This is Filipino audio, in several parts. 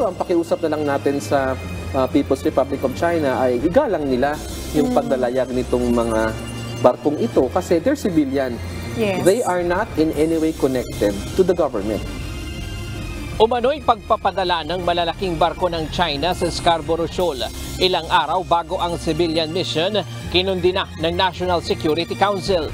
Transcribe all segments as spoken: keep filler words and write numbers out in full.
siguro ang pakiusap na lang natin sa uh, People's Republic of China ay igalang nila yung mm. paglalayag nitong mga barkong ito kasi they're civilian. Yes. They are not in any way connected to the government. Umano'y pagpapadala ng malalaking barko ng China sa Scarborough Shoal. Ilang araw bago ang civilian mission, kinundi na ng National Security Council.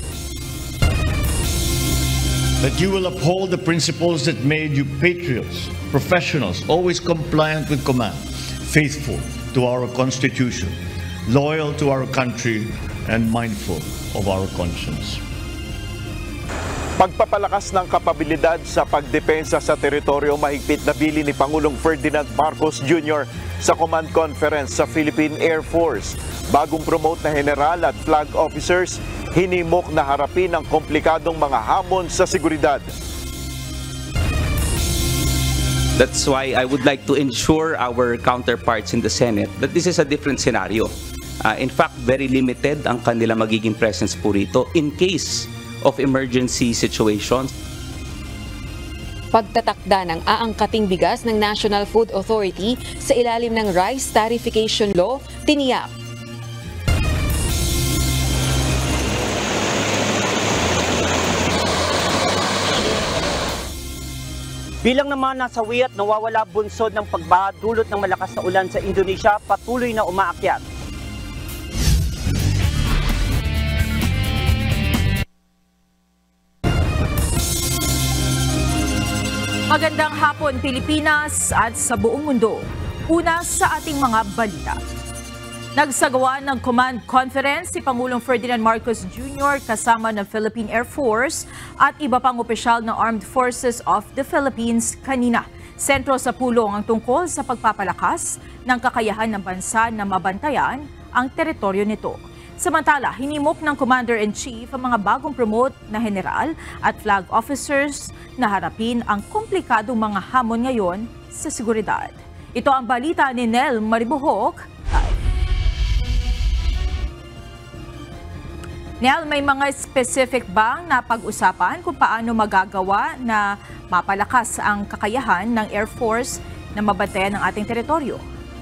That you will uphold the principles that made you patriots, professionals, always compliant with command, faithful to our Constitution, loyal to our country, and mindful of our conscience. Pagpapalakas ng kapabilidad sa pagdepensa sa teritoryo mahigpit na bilin ni Pangulong Ferdinand Marcos Junior sa Command Conference sa Philippine Air Force. Bagong promote na general at flag officers, hinimok na harapin ang komplikadong mga hamon sa seguridad. That's why I would like to ensure our counterparts in the Senate that this is a different scenario. Uh, in fact, very limited ang kanila magiging presence po rito in case of emergency situations. Pagtatakda ng aangkating bigas ng National Food Authority sa ilalim ng Rice Tarification Law, tiniyak. Bilang naman nasawi at nawawala bunsod ng pagbaha dulot ng malakas na ulan sa Indonesia, patuloy na umaakyat. Magandang hapon Pilipinas at sa buong mundo. Una sa ating mga balita. Nagsagawa ng command conference si Pangulong Ferdinand Marcos Junior kasama ng Philippine Air Force at iba pang opisyal ng Armed Forces of the Philippines kanina. Sentro sa pulong ang tungkol sa pagpapalakas ng kakayahan ng bansa na mabantayan ang teritoryo nito. Samantala, hinimok ng Commander-in-Chief ang mga bagong promote na general at flag officers na harapin ang komplikadong mga hamon ngayon sa seguridad. Ito ang balita ni Nel Maribuhok. Nel, may mga specific bang na pag-usapan kung paano magagawa na mapalakas ang kakayahan ng Air Force na mabantayan ang ating teritoryo?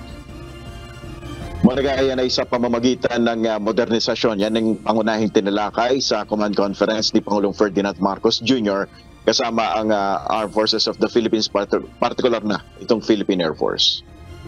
Maragaya yan ay sa pamamagitan ng uh, modernisasyon. Yan ang pangunahing tinalakay sa command conference ni Pangulong Ferdinand Marcos Junior kasama ang uh, Armed Forces of the Philippines, particular na itong Philippine Air Force.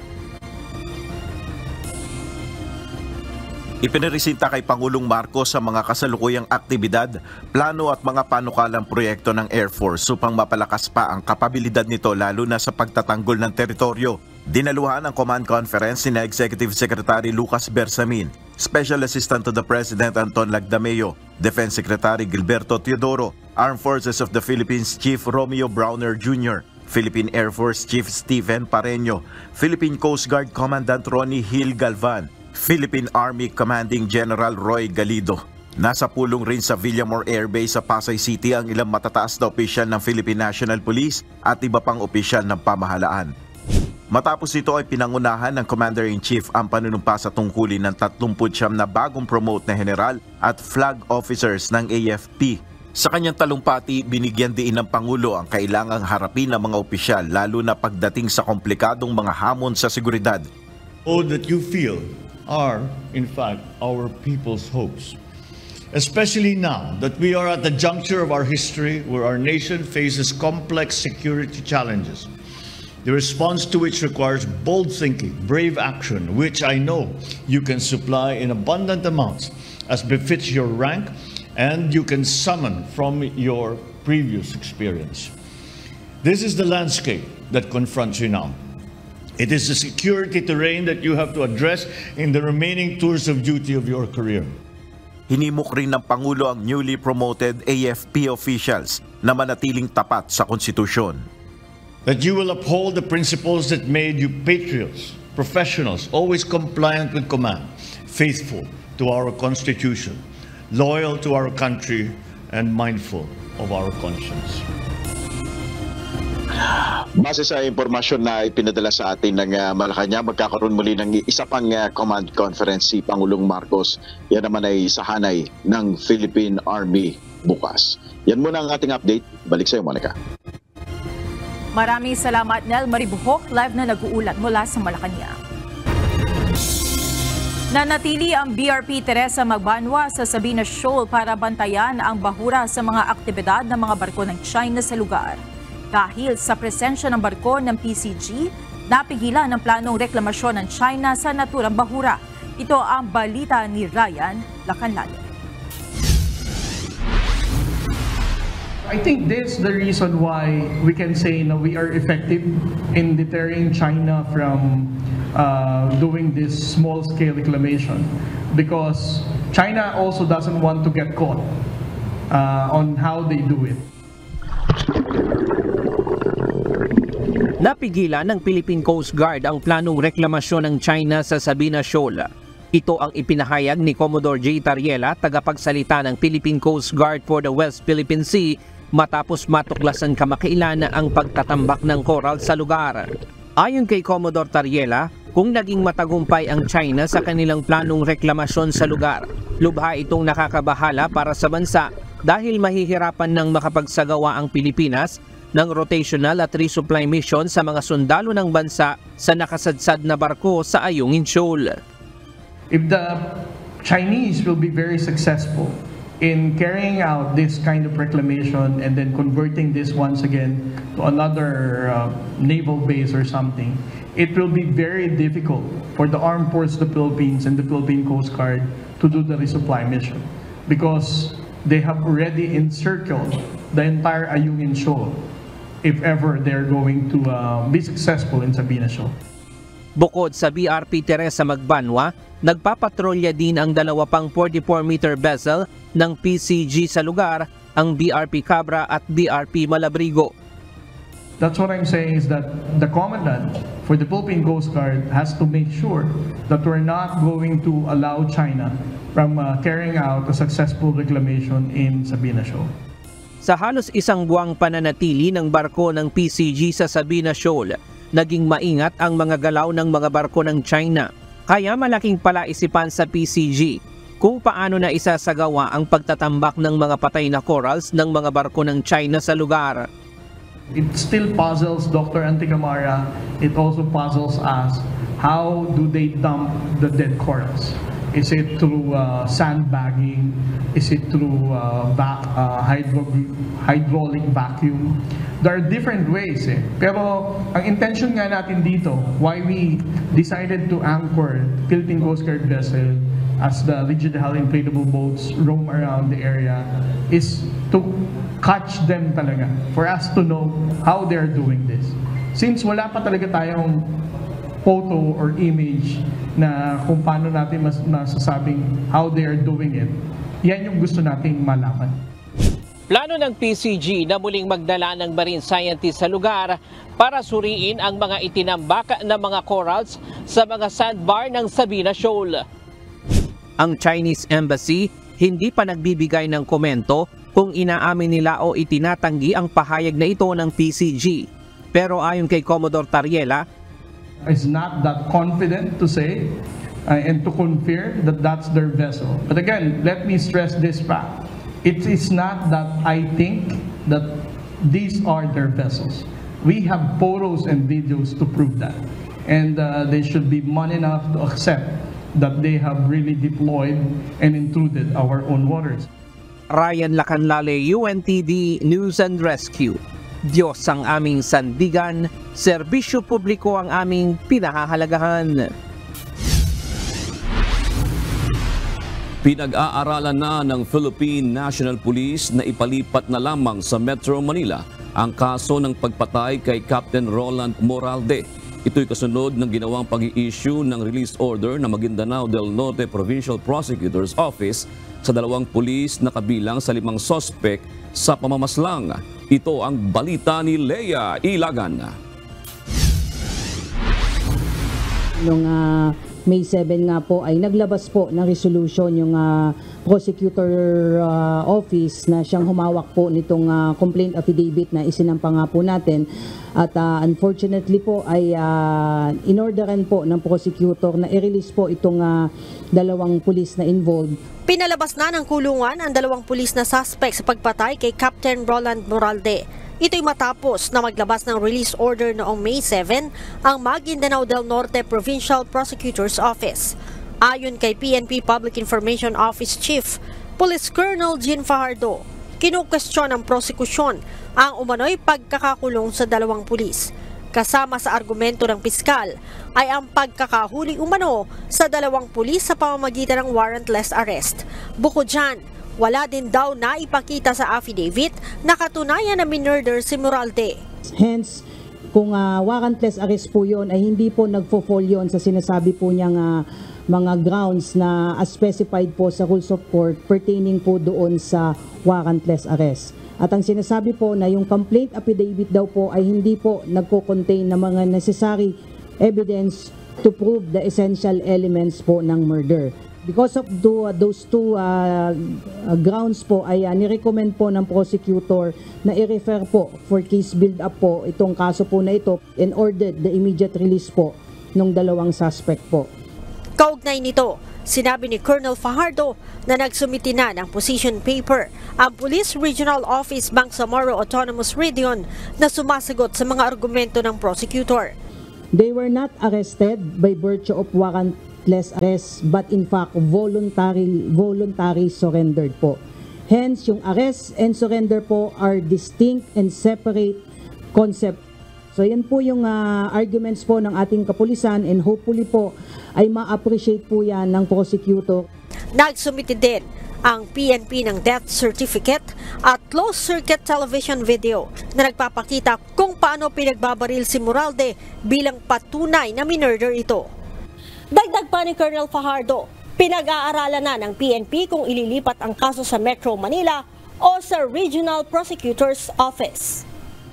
Ipiniresenta kay Pangulong Marcos sa mga kasalukuyang aktibidad, plano at mga panukalang proyekto ng Air Force upang mapalakas pa ang kapabilidad nito lalo na sa pagtatanggol ng teritoryo. Dinaluhan ang command conference ni Executive Secretary Lucas Bersamin, Special Assistant to the President Anton Lagdameo, Defense Secretary Gilberto Teodoro, Armed Forces of the Philippines Chief Romeo Browner Junior, Philippine Air Force Chief Stephen Pareño, Philippine Coast Guard Commandant Ronnie Hill Galvan, Philippine Army Commanding General Roy Galido. Nasa pulong rin sa Villamor Air Base sa Pasay City ang ilang matataas na opisyal ng Philippine National Police at iba pang opisyal ng pamahalaan. Matapos ito ay pinangunahan ng Commander-in-Chief ang panunumpa sa tungkulin ng tatlumput siyam na bagong promote na general at flag officers ng A F P. Sa kanyang talumpati, binigyan din ng Pangulo ang kailangang harapin ng mga opisyal lalo na pagdating sa komplikadong mga hamon sa seguridad. All that you feel are, in fact, our people's hopes. Especially now that we are at the juncture of our history where our nation faces complex security challenges. The response to which requires bold thinking, brave action, which I know you can supply in abundant amounts as befits your rank and you can summon from your previous experience. This is the landscape that confronts you now. It is the security terrain that you have to address in the remaining tours of duty of your career. Hinimok rin ng Pangulo ang newly promoted A F P officials na manatiling tapat sa konstitusyon. That you will uphold the principles that made you patriots, professionals, always compliant with command, faithful to our Constitution, loyal to our country, and mindful of our conscience. Base sa impormasyon na ipinadala sa atin ng uh, Malacanang, magkakaroon muli ng isa pang uh, command conference si Pangulong Marcos. Yan naman ay sa hanay ng Philippine Army bukas. Yan muna ang ating update. Balik sa iyo, Monica. Maraming salamat, Nel Maribuhok, live na nag-uulat mula sa Malacanang. Nanatili ang B R P Teresa Magbanwa sa Sabina Shoal para bantayan ang bahura sa mga aktibidad ng mga barko ng China sa lugar. Dahil sa presensya ng barko ng P C G, napigilan ang planong reklamasyon ng China sa naturang bahura. Ito ang balita ni Ryan Lacanlale. I think this is the reason why we can say na we are effective in deterring China from uh, doing this small-scale reclamation, because China also doesn't want to get caught uh, on how they do it. Napigilan ng Philippine Coast Guard ang planong reklamasyon ng China sa Sabina Shoal. Ito ang ipinahayag ni Commodore J. Tariela, tagapagsalita ng Philippine Coast Guard for the West Philippine Sea, matapos matuklasan kamakailan ang pagtatambak ng coral sa lugar. Ayon kay Commodore Tariela, kung naging matagumpay ang China sa kanilang planong reklamasyon sa lugar, lubha itong nakakabahala para sa bansa dahil mahihirapan ng makapagsagawa ang Pilipinas ng rotational at resupply mission sa mga sundalo ng bansa sa nakasadsad na barko sa Ayungin Shoal. If the Chinese will be very successful in carrying out this kind of reclamation and then converting this once again to another uh, naval base or something, it will be very difficult for the armed forces of the Philippines and the Philippine Coast Guard to do the resupply mission, because they have already encircled the entire Ayungin Shoal if ever they're going to uh, be successful in Sabina Shoal. Bukod sa B R P Teresa Magbanwa, nagpapatrolya din ang dalawa pang forty-four meter vessel ng P C G sa lugar, ang B R P Cabra at B R P Malabrigo. That's what I'm saying, is that the commandant for the Philippine Coast Guard has to make sure that we're not going to allow China from uh, carrying out a successful reclamation in Sabina Shoal. Sa halos isang buwang pananatili ng barko ng P C G sa Sabina Shoal, naging maingat ang mga galaw ng mga barko ng China. Kaya malaking palaisipan sa P C G kung paano na isasagawa ang pagtatambak ng mga patay na corals ng mga barko ng China sa lugar. It still puzzles Doctor Anticamara, it also puzzles us, how do they dump the dead corals? Is it through uh, sandbagging? Is it through uh, va uh, hydro hydraulic vacuum? There are different ways eh. Pero ang intention nga natin dito, why we decided to anchor Philippine Coast Guard vessel as the rigid hull inflatable boats roam around the area, is to catch them talaga, for us to know how they're doing this. Since wala pa talaga tayong photo or image na kung paano natin mas masasabing how they are doing it, yan yung gusto nating malaman. Plano ng P C G na muling magdala ng marine scientist sa lugar para suriin ang mga itinambak na mga corals sa mga sandbar ng Sabina Shoal. Ang Chinese Embassy hindi pa nagbibigay ng komento kung inaamin nila o itinatanggi ang pahayag na ito ng P C G. Pero ayon kay Commodore Tariela, is not that confident to say uh, and to confirm that that's their vessel. But again, let me stress this fact. It is not that I think that these are their vessels. We have photos and videos to prove that. And uh, they should be man enough to accept that they have really deployed and intruded our own waters. Ryan Lacanlale, U N T D News and Rescue. Diyos ang aming sandigan, serbisyo publiko ang aming pinahahalagahan. Pinag-aaralan na ng Philippine National Police na ipalipat na lamang sa Metro Manila ang kaso ng pagpatay kay Captain Roland Moralde. Ito'y kasunod ng ginawang pag-i-issue ng release order ng Maguindanao del Norte Provincial Prosecutor's Office sa dalawang pulis na kabilang sa limang sospek sa pamamaslang. Ito ang balita ni Leia Ilagan. Noong uh, May seven nga po ay naglabas po ng resolution yung uh, prosecutor uh, office na siyang humawak po nitong uh, complaint affidavit na isinampa nga po natin. At uh, unfortunately po ay uh, inorderan po ng prosecutor na i-release po itong uh, dalawang pulis na involved. Pinalabas na ng kulungan ang dalawang pulis na suspect sa pagpatay kay Captain Roland Moralde. Ito'y matapos na maglabas ng release order noong May seven ang Maguindanao del Norte Provincial Prosecutor's Office. Ayon kay P N P Public Information Office Chief Police Colonel Jean Fajardo, kinukwestiyon ng prosekusyon ang umano'y pagkakakulong sa dalawang pulis. Kasama sa argumento ng piskal ay ang pagkakahuli umano sa dalawang pulis sa pamamagitan ng warrantless arrest. Bukod dyan, wala din daw na ipakita sa affidavit na katunayan na minurder si Moralde. Hence, kung uh, warrantless arrest po yun, ay hindi po nagfo-fall yun sa sinasabi po niyang uh, mga grounds na as specified po sa rules of court pertaining po doon sa warrantless arrest. At ang sinasabi po na yung complaint affidavit daw po ay hindi po nagko-contain ng mga necessary evidence to prove the essential elements po ng murder. Because of do, uh, those two uh, uh, grounds po ay uh, nirecommend po ng prosecutor na i-refer po for case build-up po itong kaso po na ito and ordered the immediate release po ng dalawang suspect po. Kaugnay nito, sinabi ni Colonel Fajardo na nagsumiti na ng position paper ang Police Regional Office Bangsamoro Autonomous Region na sumasagot sa mga argumento ng prosecutor. They were not arrested by virtue of warrantless arrest but in fact voluntary, voluntary surrendered po. Hence, yung arrest and surrender po are distinct and separate concept. So yan po yung uh, arguments po ng ating kapulisan and hopefully po ay ma-appreciate po yan ng prosecutor. Nagsumiti din ang P N P ng death certificate at closed-circuit television video na nagpapakita kung paano pinagbabaril si Moralde bilang patunay na minurder ito. Dagdag pa ni Colonel Fajardo, pinag-aaralan na ng P N P kung ililipat ang kaso sa Metro Manila o sa Regional Prosecutor's Office.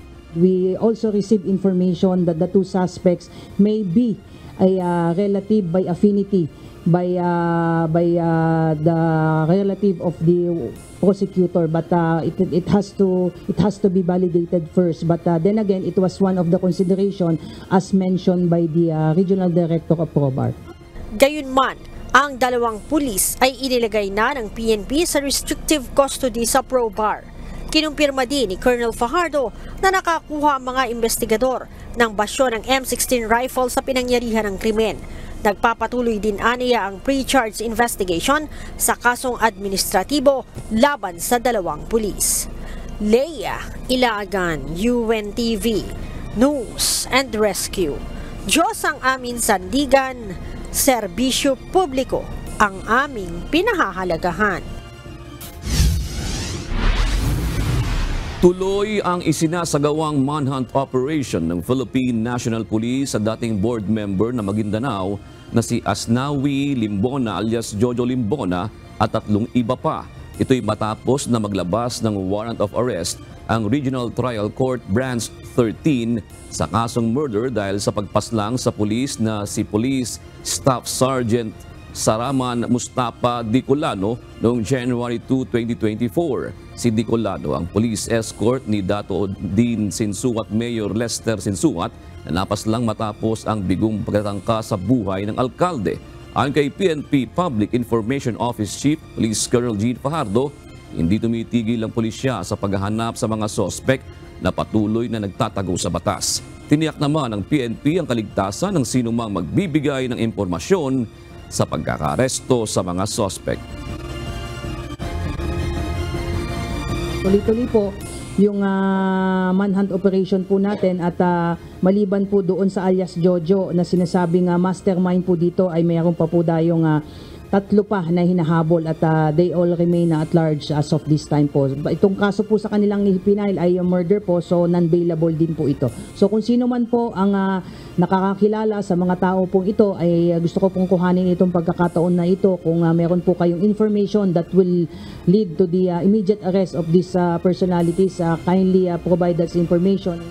We also received information that the two suspects may be a uh, relative by affinity by uh, by uh, the relative of the prosecutor, but uh, it it has to it has to be validated first. But uh, then again, it was one of the consideration as mentioned by the uh, regional director of Probar. Gayunman, ang dalawang pulis ay inilagay na ng P N P sa restrictive custody sa Probar. Kinumpirma din ni Colonel Fajardo na nakakuha ang mga investigador ng basyo ng M sixteen rifle sa pinangyarihan ng krimen. Nagpapatuloy din aniya ang pre-charge investigation sa kasong administratibo laban sa dalawang pulis. Leia Ilagan, U N T V, News and Rescue. Diyos ang aming sandigan, serbisyo publiko ang aming pinahahalagahan. Tuloy ang isinasagawang manhunt operation ng Philippine National Police sa dating board member na Maguindanao na si Asnawi Limbona alias Jojo Limbona at tatlong iba pa. Ito'y matapos na maglabas ng warrant of arrest ang Regional Trial Court Branch thirteen sa kasong murder dahil sa pagpaslang sa pulis na si Police Staff Sergeant Saraman Mustafa Dicolano noong January second, twenty twenty-four. Si Dicolano ang police escort ni Dato Dean Sinsuat Mayor Lester Sinsuat na napaslang matapos ang bigong pagtatangka sa buhay ng alkalde. Ayon kay P N P Public Information Office Chief Police Colonel Jean Fajardo, hindi tumitigil ang pulisya sa paghahanap sa mga sospek na patuloy na nagtatago sa batas. Tiniyak naman ng P N P ang kaligtasan ng sinumang magbibigay ng impormasyon sa pagkakaresto sa mga sospek. Tuloy-tuloy po yung uh, manhunt operation po natin at uh, maliban po doon sa alias Jojo na sinasabing uh, mastermind po dito ay mayroon pa po tayong uh, tatlo pa na hinahabol at uh, they all remain uh, at large as of this time po. Itong kaso po sa kanilang ipinail ay uh, murder po, so non-bailable din po ito. So kung sino man po ang uh, nakakakilala sa mga tao pong ito ay uh, gusto ko pong kuhanin itong pagkakataon na ito kung uh, meron po kayong information that will lead to the uh, immediate arrest of these uh, personalities, uh, kindly uh, provide that information.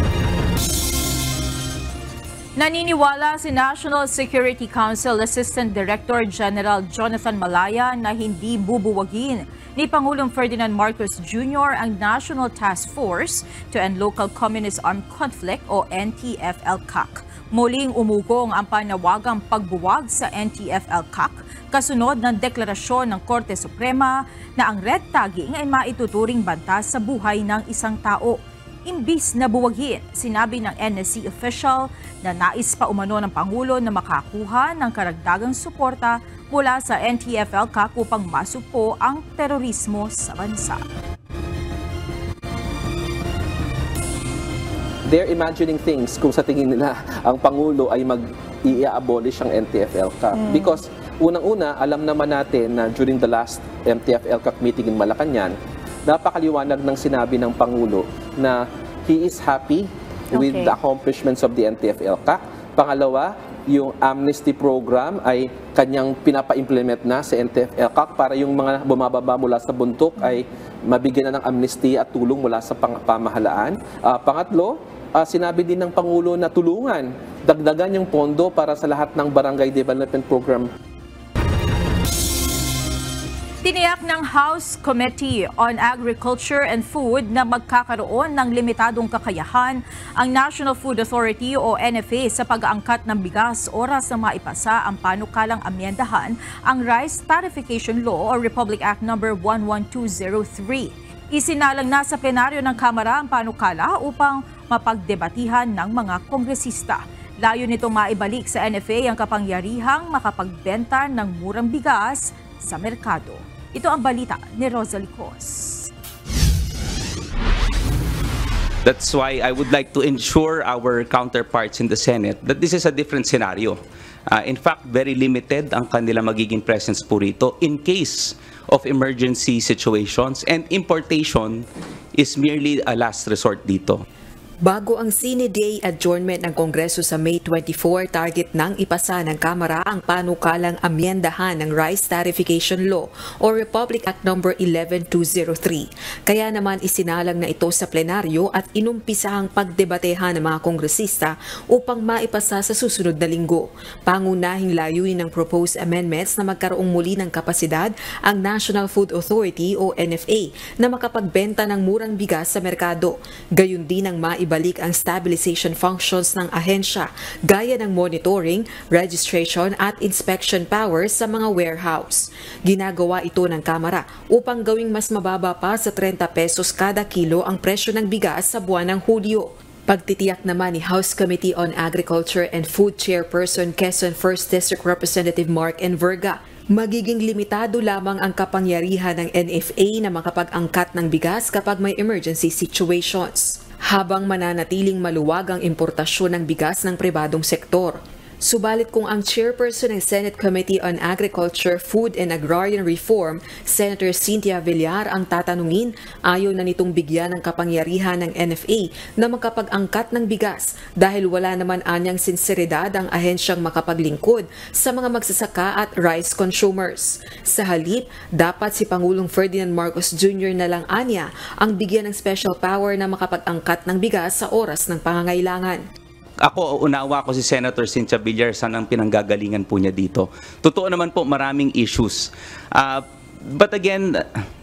Naniniwala si National Security Council Assistant Director General Jonathan Malaya na hindi bubuwagin ni Pangulong Ferdinand Marcos Junior ang National Task Force to End Local Communist Armed Conflict o N T F L C A C. Muling umugong ang panawagang pagbuwag sa N T F L C A C kasunod ng deklarasyon ng Korte Suprema na ang red tagging ay maituturing banta sa buhay ng isang tao. Imbis na buwagin, sinabi ng N S C official na nais pa umano ng Pangulo na makakuha ng karagdagang suporta mula sa N T F L C A C upang masupo ang terorismo sa bansa. They're imagining things kung sa tingin nila ang Pangulo ay mag-i-abolish ang N T F L C A C. Mm. Because unang-una, alam naman natin na during the last N T F L C A C meeting in Malacanang, napakaliwanag ng sinabi ng Pangulo na he is happy with Okay. the accomplishments of the N T F L C A C. Pangalawa, yung amnesty program ay kanyang pinapa-implement na sa N T F L C A C para yung mga bumababa mula sa bundok ay mabigyan na ng amnesty at tulong mula sa pang- pamahalaan. Uh, pangatlo, uh, sinabi din ng Pangulo na tulungan, dagdagan yung pondo para sa lahat ng barangay development program. Tiniyak ng House Committee on Agriculture and Food na magkakaroon ng limitadong kakayahan ang National Food Authority o N F A sa pag-aangkat ng bigas oras na maipasa ang panukalang amyendahan ang Rice Tarification Law o Republic Act number one one two zero three. Isinalang na sa plenaryo ng Kamara ang panukala upang mapagdebatihan ng mga kongresista. Layo nitong maibalik sa N F A ang kapangyarihang makapagbenta ng murang bigas sa merkado. Ito ang balita ni Rosalie Cos. That's why I would like to ensure our counterparts in the Senate that this is a different scenario. Uh, in fact, very limited ang kanila magiging presence po rito in case of emergency situations, and importation is merely a last resort dito. Bago ang Sine Day adjournment ng Kongreso sa May twenty-fourth, target nang ipasa ng Kamara ang panukalang amyendahan ng Rice Tarification Law o Republic Act number eleven two oh three. Kaya naman isinalang na ito sa plenaryo at inumpisahang pagdebatehan ng mga kongresista upang maipasa sa susunod na linggo. Pangunahing layunin ng proposed amendments na magkaroong muli ng kapasidad ang National Food Authority o N F A na makapagbenta ng murang bigas sa merkado. Gayon din ang maibalik Ibalik ang stabilization functions ng ahensya gaya ng monitoring, registration at inspection powers sa mga warehouse. Ginagawa ito ng Kamara upang gawing mas mababa pa sa thirty pesos kada kilo ang presyo ng bigas sa buwan ng Hulyo. Pagtitiyak naman ni House Committee on Agriculture and Food Chairperson Quezon first District Representative Mark Enverga, magiging limitado lamang ang kapangyarihan ng N F A na makapag-angkat ng bigas kapag may emergency situations, habang mananatiling maluwag ang importasyon ng bigas ng pribadong sektor. Subalit kung ang chairperson ng Senate Committee on Agriculture, Food and Agrarian Reform, Senator Cynthia Villar, ang tatanungin, ayaw na nitong bigyan ng kapangyarihan ng N F A na makapag-angkat ng bigas dahil wala naman anyang sinseridad ang ahensyang makapaglingkod sa mga magsasaka at rice consumers. Sa halip, dapat si Pangulong Ferdinand Marcos Junior na lang anya ang bigyan ng special power na makapag-angkat ng bigas sa oras ng pangangailangan. Ako, unawa ko si Senator Cynthia Villar sa nang pinanggagalingan po niya dito. Totoo naman po, maraming issues. Uh, but again,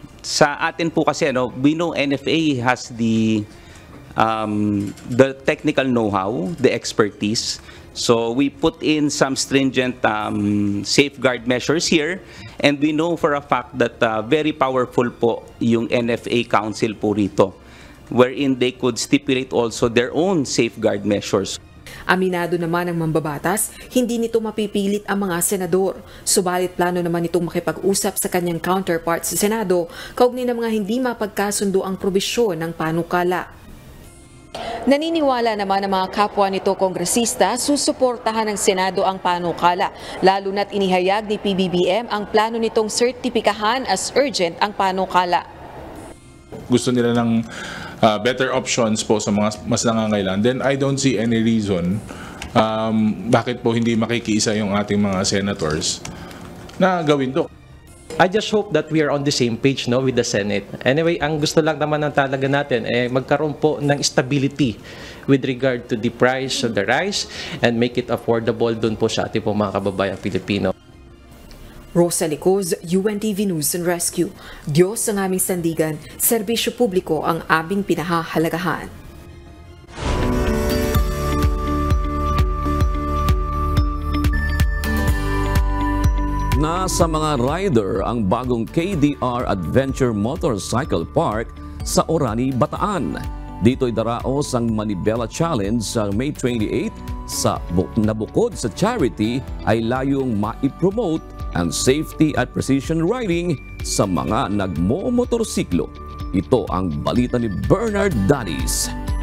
sa atin po kasi, ano, we know N F A has the, um, the technical know-how, the expertise. So we put in some stringent um, safeguard measures here, and we know for a fact that uh, very powerful po yung N F A Council po rito, wherein they could stipulate also their own safeguard measures. Aminado naman ng mambabatas, hindi nito mapipilit ang mga senador. Subalit plano naman itong makipag-usap sa kanyang counterparts sa Senado kaugnay ng mga hindi mapagkasundo ang probisyon ng panukala. Naniniwala naman ang mga kapwa nito kongresista susuportahan ng Senado ang panukala, lalo na't inihayag ni P B B M ang plano nitong sertipikahan as urgent ang panukala. Gusto nila ng uh, better options po sa mga mas nangangailangan, then I don't see any reason um, bakit po hindi makikiisa yung ating mga senators na gawin to. I just hope that we are on the same page, no, with the Senate. Anyway, ang gusto lang naman ng talaga natin eh magkaroon po ng stability with regard to the price of the rice and make it affordable dun po sa ating po mga kababayang Pilipino. Rosalie Cos, U N T V News and Rescue. Diyos ang aming sandigan, serbisyo publiko ang aming pinahahalagahan. Nasa mga rider ang bagong K D R Adventure Motorcycle Park sa Orani, Bataan. Dito'y daraos ang Manibela Challenge sa May twenty-eighth sa nabukod sa charity ay layong maipromote ang safety at precision riding sa mga nagmomotorsiklo. Ito ang balita ni Bernard Danis.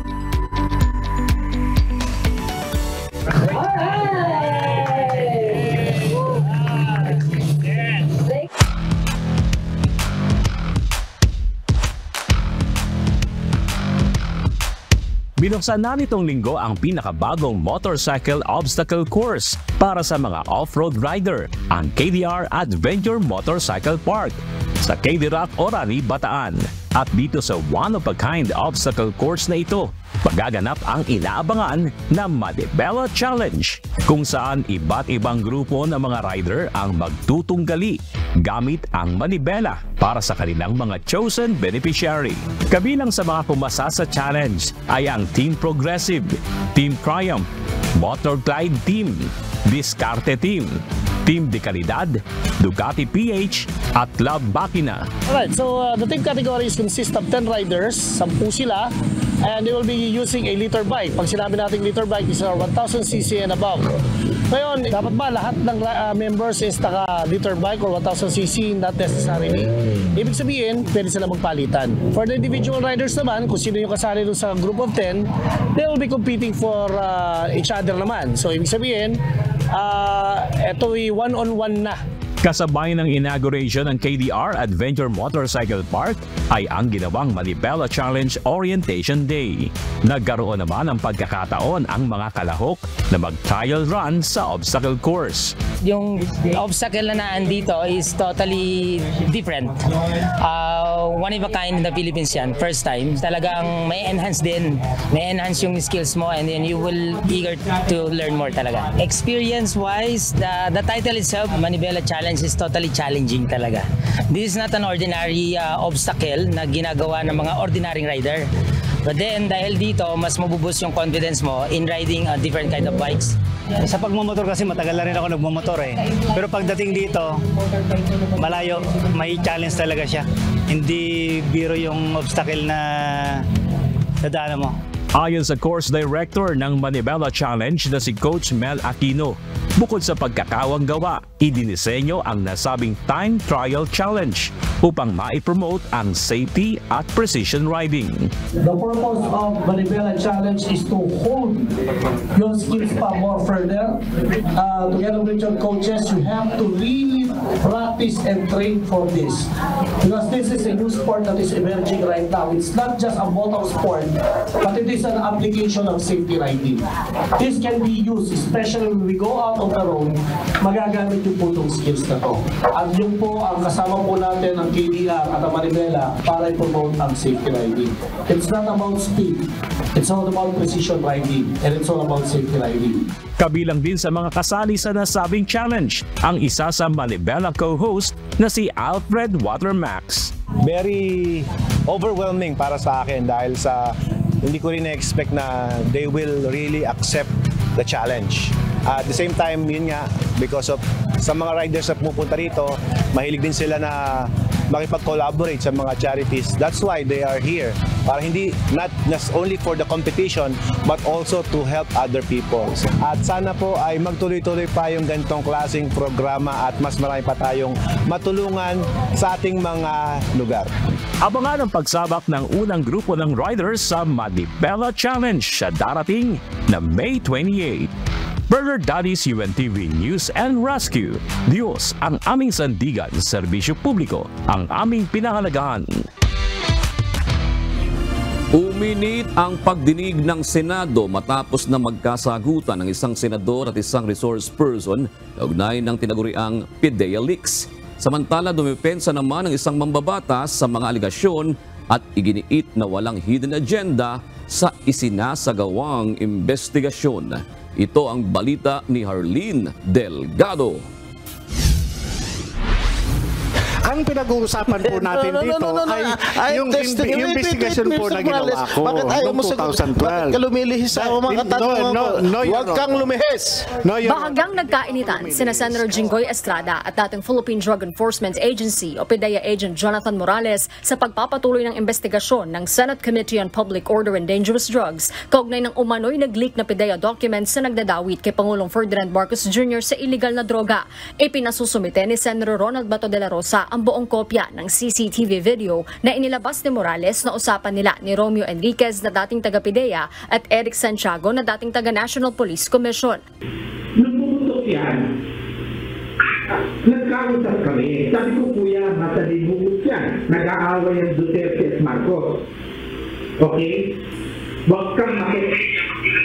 Binuksan na nitong linggo ang pinakabagong motorcycle obstacle course para sa mga off-road rider, ang K D R Adventure Motorcycle Park sa K D R A C Orani, Bataan. At dito sa one-of-a-kind obstacle course na ito, magaganap ang inaabangan na Manibela Challenge, kung saan iba't ibang grupo ng mga rider ang magtutunggali gamit ang manibela para sa kanilang mga chosen beneficiary. Kabilang sa mga pumasa sa challenge ay ang Team Progressive, Team Triumph, Motor Glide Team, Discarte Team, Team de Calidad, Ducati P H at Club Makina. Alright, so uh, the team categories consist of ten riders, sampu sila, and they will be using a liter bike. Pag sinabi natin liter bike, is one thousand c c and above. Ngayon, dapat ba lahat ng uh, members is naka liter bike or one thousand c c? Not necessarily. Ibig sabihin, pwede sila magpalitan. For the individual riders naman, kung sino yung kasali dun sa group of ten, they will be competing for uh, each other naman. So, ibig sabihin, uh, ito'y one-on-one na. Kasabay ng inauguration ng K D R Adventure Motorcycle Park ay ang ginawang Manibela Challenge Orientation Day. Nagkaroon naman ng pagkakataon ang mga kalahok na mag-trial run sa obstacle course. Yung obstacle na naan dito is totally different. Uh, one of a kind in the Philippines yan, first time. Talagang may enhance din, may enhance yung skills mo and then you will eager to learn more talaga. Experience-wise, the, the title itself, Manibela Challenge, is totally challenging talaga. This is not an ordinary uh, obstacle na ginagawa ng mga ordinary rider. But then, dahil dito, mas mabuboost yung confidence mo in riding a different kind of bikes. Sa pagmamotor kasi matagal na rin ako nagmamotor eh. Pero pagdating dito, malayo, may challenge talaga siya. Hindi biro yung obstacle na dadaanan mo. Ayon sa course director ng Manibela Challenge na si Coach Mel Aquino, bukod sa pagkakawang gawa, idinisenyo ang nasabing Time Trial Challenge upang maipromote ang safety at precision riding. The purpose of Manibela Challenge is to hold your skills pa more further. Uh, together with your coaches, you have to really practice and train for this. Because this is a new sport that is emerging right now. It's not just a motor sport, but it is an application of safety riding. This can be used, especially when we go out on the road, magagamit yung po itong skills na to. At yung po ang kasama po natin ng K D R at ang Manibela para i-promote ang safety riding. It's not about speed, it's all about precision riding, and it's all about safety riding. Kabilang din sa mga kasali sa nasabing challenge, ang isa sa Manibela co-host na si Alfred Watermax. Very overwhelming para sa akin dahil sa hindi ko rin na-expect na they will really accept the challenge. Uh, at the same time, yun nga, because of sa mga riders na pumupunta rito, mahilig din sila na makipag-collaborate sa mga charities. That's why they are here. Para hindi, not just only for the competition, but also to help other people. At sana po ay magtuloy-tuloy pa yung ganitong klaseng programa at mas marami pa tayong matulungan sa ating mga lugar. Abangan ang pagsabak ng unang grupo ng riders sa Manibela Challenge sa darating na May twenty-eighth. Bernard Danis, U N T V News and Rescue. Diyos ang aming sandigan, serbisyo publiko ang aming pinangalagaan. Uminit ang pagdinig ng Senado matapos na magkasagutan ng isang senador at isang resource person kaugnay ng tinaguriang PIDEA leaks. Samantala, dumipensa naman ang isang mambabatas sa mga aligasyon at iginiit na walang hidden agenda sa isinasagawang investigasyon. Ito ang balita ni Harleen Delgado. Ang ang pinag-uusapan po natin No, no, no, dito no, no, no. ay I yung tested- imbi- yung wait, wait, investigation wait, po Mister na ginawa Morales, ko bakit ayaw noong mo sagot? twenty twelve. Bakit ka lumilihis sa ako, mga No, katanungan no, ko? no, Your Huwag kang Honor. lumihis. No, Your Bahagyang nagkainitan sina Senator Jinggoy Estrada at dating Philippine Drug Enforcement Agency o PDEA Agent Jonathan Morales sa pagpapatuloy ng investigasyon ng Senate Committee on Public Order and Dangerous Drugs kaugnay ng umano'y nag-leak na PDEA documents na nagdadawit kay Pangulong Ferdinand Marcos Junior sa illegal na droga. Ipinasusumite ni Senator Ronald Bato de la Rosa ang buong kopya ng C C T V video na inilabas ni Morales na usapan nila ni Romeo Enriquez na dating taga-PDEA at Eric Santiago na dating taga-National Police Commission. Nung pumutok yan, nagkausap kami. Sabi ko, kuya, matalimugot yan. Nag-aaway ang Duterte at Marcos. Okay? Huwag kang makikita.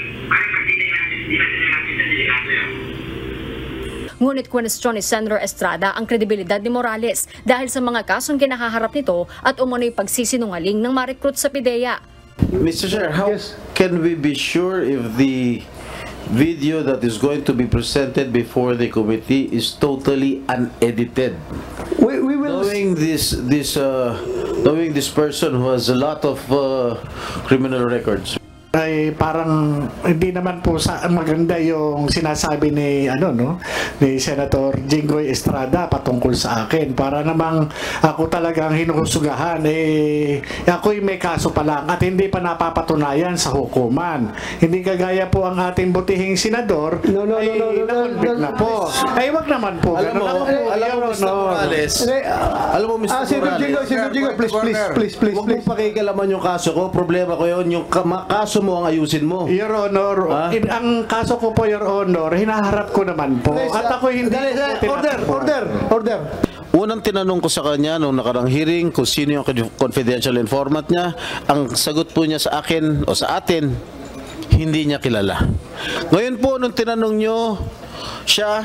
Ngunit kwestiyon ni Senator Estrada ang kredibilidad ni Morales dahil sa mga kasong kinakaharap nito at umano'y pagsisinungaling ng ma-recruit sa PDEA. Mister Chair, how can we be sure if the video that is going to be presented before the committee is totally unedited? We, we will knowing this this uh, knowing this person who has a lot of uh, criminal records. Ay parang hindi naman po sa maganda yung sinasabi ni ano no ni Senator Jinggoy Estrada patungkol sa akin, para namang ako talagang hinuhusugahan eh ako'y may kaso pa lang at hindi pa napapatunayan sa hukuman. Hindi kagaya po ang ating butihing senador no, no, ay no, no, no, no, no, na po. Ay wag naman po. Alam mo, Ganun po, alam mo, Your Mister Honor. Morales. Alam mo, Mister Ah, Senator Morales. Jinggoy, Senator Jinggoy, please, please, please, please, Huwag mong pakikalaman yung kaso ko. Problema ko yun. Yung ka- kaso mo ang ayusin mo. Your Honor, Ha? in, ang kaso ko po, Your Honor, hinaharap ko naman po. Please, At ako hindi dali, po dali, tinatapon. order, order, order. Unang tinanong ko sa kanya nung nakarang hearing kung sino yung confidential informant niya. Ang sagot po niya sa akin o sa atin, hindi niya kilala. Ngayon po, nung tinanong nyo siya,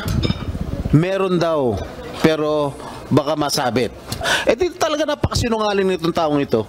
meron daw, pero baka masabit. Eh di talaga napakasinungaling nitong taong ito.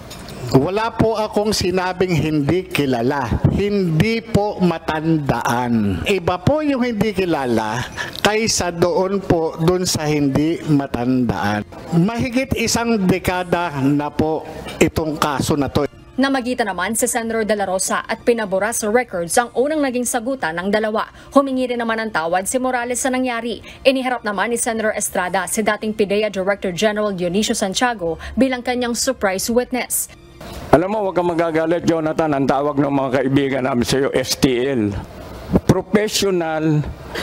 Wala po akong sinabing hindi kilala. Hindi po matandaan. Iba po yung hindi kilala kaysa doon po doon sa hindi matandaan. Mahigit isang dekada na po itong kaso na to. Namagitan naman si Senator De La Rosa at pinabura sa records ang unang naging sagutan ng dalawa. Humingi rin naman ng tawad si Morales sa nangyari. Iniharap naman ni Senator Estrada si dating PDEA Director General Dionisio Santiago bilang kanyang surprise witness. Alam mo, huwag kang magagalit, Jonathan. Ang tawag ng mga kaibigan namin sa iyo, S T L. Professional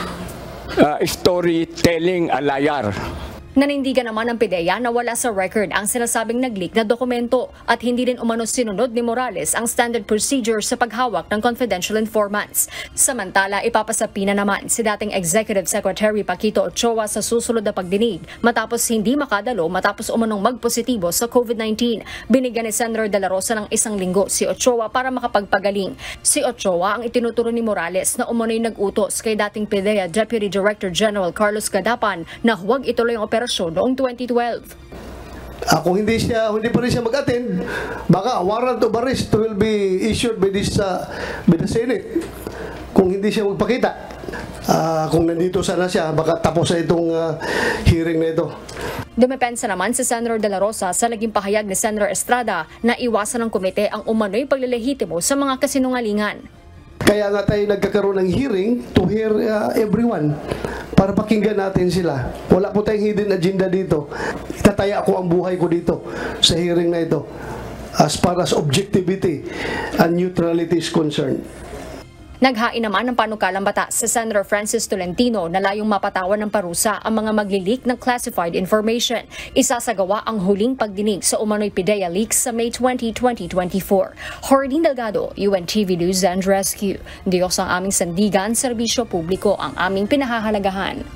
uh, storytelling a liar. Nanindigan naman ng PDEA na wala sa record ang sinasabing nag-leak na dokumento at hindi rin umano sinunod ni Morales ang standard procedure sa paghawak ng confidential informants. Samantala, ipapasapina naman si dating Executive Secretary Paquito Ochoa sa susunod na pagdinig matapos hindi makadalo matapos umanong magpositibo sa COVID nineteen. Binigyan ni Senator De La Rosa ng isang linggo si Ochoa para makapagpagaling. Si Ochoa ang itinuturo ni Morales na umano'y nag-utos kay dating PDEA Deputy Director General Carlos Gadapan na huwag ituloy ang operasyon noong twenty twelve. Uh, kung hindi siya hindi pa rin siya mag-attend, baka warrant of arrest will be issued by this uh, by the Senate. Kung hindi siya magpakita, uh, kung nandito sana siya, baka tapos na itong uh, hearing na ito. Dumepensa naman si Senator De La Rosa sa naging pahayag ni Senator Estrada na iwasan ng komite ang umano'y paglilehitimo sa mga kasinungalingan. Kaya nga tayo nagkakaroon ng hearing to hear uh, everyone para pakinggan natin sila. Wala po tayong hidden agenda dito. Itataya ko ang buhay ko dito sa hearing na ito as far as objectivity and neutrality is concerned. Naghain naman ng panukalang batas si Senator Francis Tolentino na layong mapatawan ng parusa ang mga maglileak ng classified information. Isasagawa ang huling pagdinig sa umano'y PDEA leaks sa May twentieth, twenty twenty-four. Hardin Delgado, U N T V News and Rescue. Diyos ang aming sandigan, serbisyo publiko ang aming pinahahalagahan.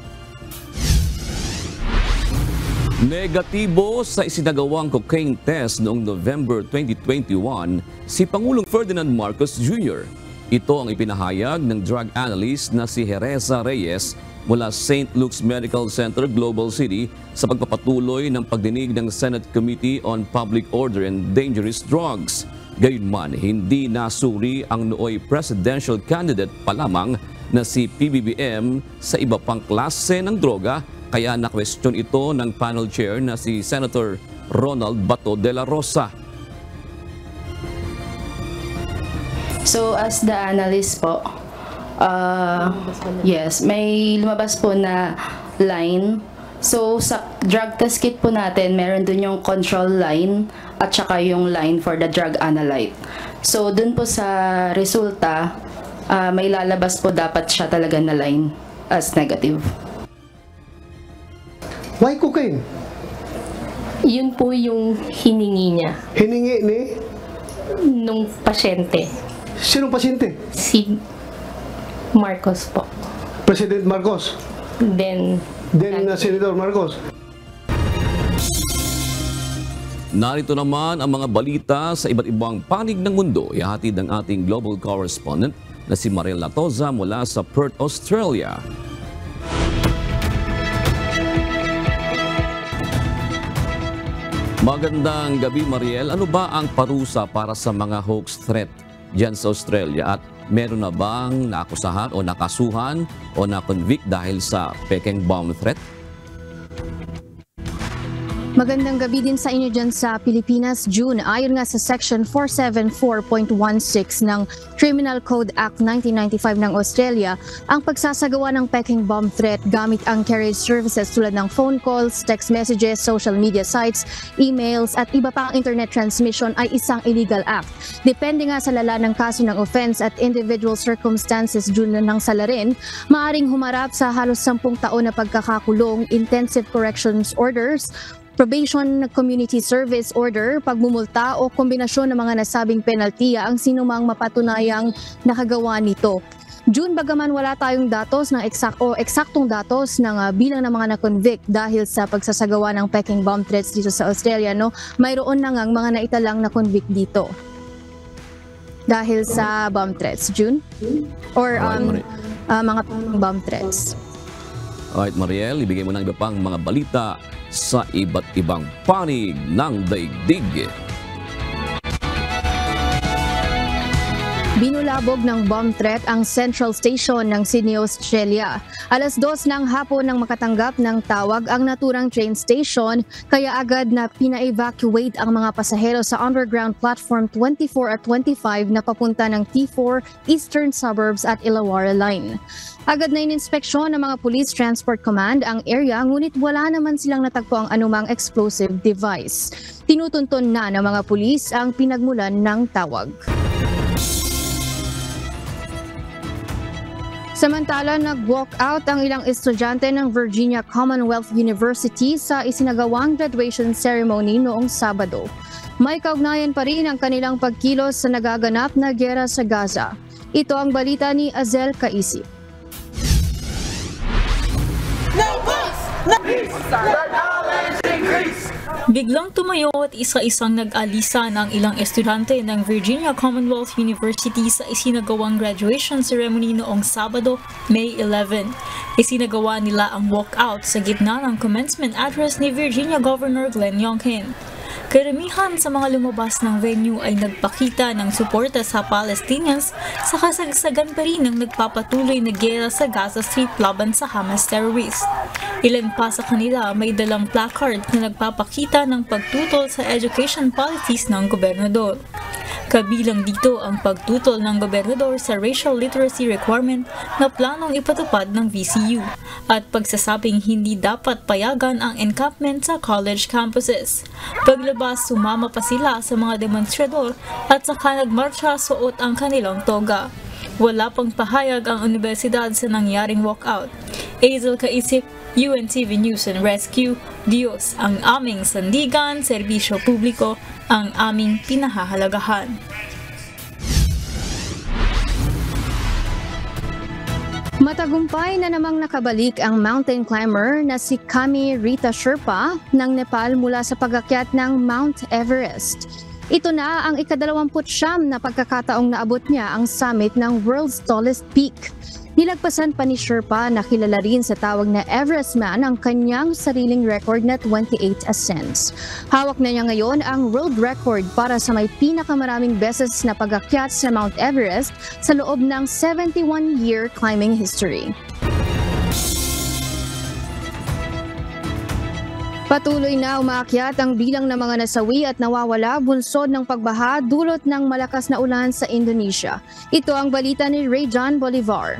Negatibo sa isinagawang cocaine test noong November twenty twenty-one si Pangulong Ferdinand Marcos Junior Ito ang ipinahayag ng drug analyst na si Jereza Reyes mula Saint Luke's Medical Center, Global City sa pagpapatuloy ng pagdinig ng Senate Committee on Public Order and Dangerous Drugs. Gayunman, hindi nasuri ang nooy presidential candidate pa lamang na si P B B M sa iba pang klase ng droga Kaya na-question ito ng panel chair na si Senator Ronald Bato de la Rosa. So as the analyst po, uh, yes, may lumabas po na line. So sa drug test kit po natin, meron dun yung control line at saka yung line for the drug analyte. So dun po sa resulta, uh, may lalabas po dapat siya talaga na line as negative. Why cocaine? Yun po yung hiningi niya. Hiningi ni? Nung pasyente. Sinong pasyente? Si Marcos po. President Marcos? Then, Then uh, Senator Marcos? Narito naman ang mga balita sa iba't ibang panig ng mundo. Ihatid ng ating global correspondent na si Mariel Latoza mula sa Perth, Australia. Magandang gabi, Mariel. Ano ba ang parusa para sa mga hoax threat dyan sa Australia? At meron na bang nakusahan o nakasuhan o na-convict dahil sa peking bomb threat? Magandang gabi din sa inyo dyan sa Pilipinas, June. Ayon nga sa Section four seventy-four point sixteen ng Criminal Code Act nineteen ninety-five ng Australia, ang pagsasagawa ng peking bomb threat gamit ang carriage services tulad ng phone calls, text messages, social media sites, emails at iba pang internet transmission ay isang illegal act. Depende nga sa lala ng kaso ng offense at individual circumstances June ng salarin, maaring humarap sa halos sampung taon na pagkakakulong, intensive corrections orders, probation, community service order, pagmumulta o kombinasyon ng mga nasabing penaltiya ang sinumang mapatunayang nakagawa nito. June, bagaman wala tayong datos ng eksak o eksaktong datos ng uh, bilang ng mga na-convict dahil sa pagsasagawa ng peking bomb threats dito sa Australia, no, mayroon na ngang mga naitalang na-convict dito dahil sa bomb threats, June, or um, uh, mga bomb threats. Alright, Mariel, ibigay mo ng iba pang mga balita sa iba't ibang panig ng daigdig. Binulabog ng bomb threat ang Central Station ng Sydney, Australia. Alas dos ng hapon nang makatanggap ng tawag ang naturang train station, kaya agad na pina-evacuate ang mga pasahero sa underground platform twenty-four at twenty-five na papunta ng T four Eastern Suburbs at Illawarra Line. Agad na ininspeksyon ng mga Police Transport Command ang area, ngunit wala naman silang natagpo ang anumang explosive device. Tinutunton na ng mga pulis ang pinagmulan ng tawag. Samantala, nag-walk out ang ilang estudyante ng Virginia Commonwealth University sa isinagawang graduation ceremony noong Sabado. May kaugnayan pa rin ang kanilang pagkilos sa nagaganap na giyera sa Gaza. Ito ang balita ni Azel Kaisi. No peace! No peace! Let our lands increase! Biglang tumayo at isa-isang nag-alisa ng ilang estudyante ng Virginia Commonwealth University sa isinagawang graduation ceremony noong Sabado, May eleventh. Isinagawa nila ang walkout sa gitna ng commencement address ni Virginia Governor Glenn Youngkin. Karamihan sa mga lumabas ng venue ay nagpakita ng suporta sa Palestinians sa kasagsagan pa rin ng nagpapatuloy na giyera sa Gaza Strip laban sa Hamas terrorists. Ilan pa sa kanila may dalang placard na nagpapakita ng pagtutol sa education policies ng gobernador. Kabilang dito ang pagtutol ng gobernador sa racial literacy requirement na planong ipatupad ng V C U at pagsasabing hindi dapat payagan ang encampment sa college campuses. Paglabas, sumama pa sila sa mga demonstrador at saka nagmarcha suot ang kanilang toga. Wala pang pahayag ang universidad sa nangyaring walkout. Azel Kaisip, U N T V News and Rescue, Diyos ang aming sandigan, serbisyo publiko ang aming pinahahalagahan. Matagumpay na namang nakabalik ang mountain climber na si Kami Rita Sherpa ng Nepal mula sa pag-akyat ng Mount Everest. Ito na ang ikadalawamput siyam na pagkakataong naabot niya ang summit ng world's tallest peak. Nilagpasan pa ni Sherpa na kilala rin sa tawag na Everest Man ang kanyang sariling record na twenty-eight ascents. Hawak na niya ngayon ang world record para sa may pinakamaraming beses na pag-akyat sa Mount Everest sa loob ng seventy-one year climbing history. Patuloy na umaakyat ang bilang ng mga nasawi at nawawala bunsod ng pagbaha dulot ng malakas na ulan sa Indonesia. Ito ang balita ni Ray John Bolivar.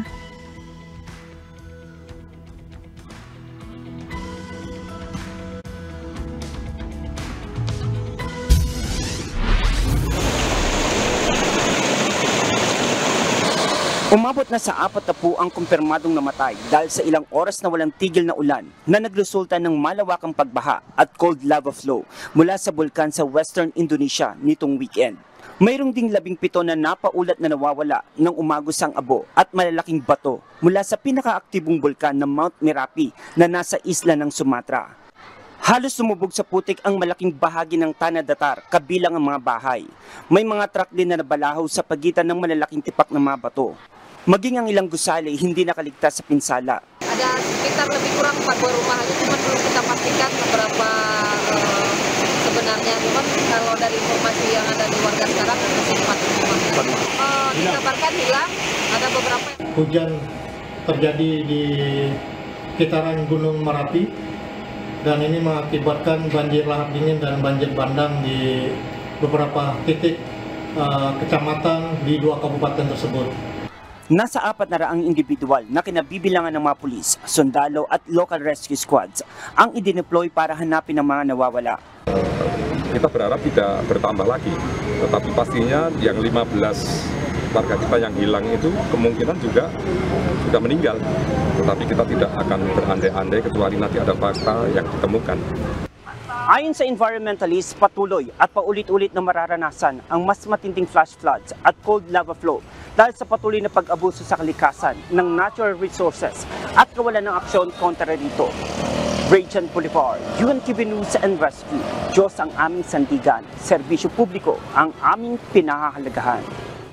Umabot na sa apat na po ang kumpirmadong namatay dahil sa ilang oras na walang tigil na ulan na nagresulta ng malawakang pagbaha at cold lava flow mula sa bulkan sa western Indonesia nitong weekend. Mayroong ding labing pito na napaulat na nawawala ng umagos ang abo at malalaking bato mula sa pinakaaktibong bulkan ng Mount Merapi na nasa isla ng Sumatra. Halos sumubog sa putik ang malaking bahagi ng Tanah Datar kabilang ang mga bahay. May mga truck din na nabalahaw sa pagitan ng malalaking tipak ng mga bato. Maging ang ilang gusali hindi nakaligtas sa pinsala. Ada sekitar lebih kurang empat buah rumah aja, cuman belum kita pastikan berapa uh, sebenarnya. Cuman kalau dari informasi yang ada di warga sekarang masih empat rumah. Uh, dikabarkan hilang, ada beberapa. Hujan terjadi di sekitaran Gunung Merapi dan ini mengakibatkan banjir lahar dingin dan banjir bandang di beberapa titik uh, kecamatan di dua kabupaten tersebut. Nasa apat na raang individual na kinabibilangan ng mga pulis, sundalo at local rescue squads ang idineploy para hanapin ang mga nawawala. Kita berharap tidak bertambah lagi, tetapi pastinya yang lima belas warga kita yang hilang itu kemungkinan juga sudah meninggal. Tetapi kita tidak akan berandai-andai kecuali nanti ada fakta yang ditemukan. Ayon sa environmentalists, patuloy at paulit-ulit na mararanasan ang mas matinding flash floods at cold lava flow dahil sa patuloy na pag-abuso sa kalikasan ng natural resources at kawalan ng aksyon kontra rito. Rachel Bolivar, U N T V News and Rescue. Diyos ang aming sandigan, serbisyo publiko ang aming pinahahalagahan.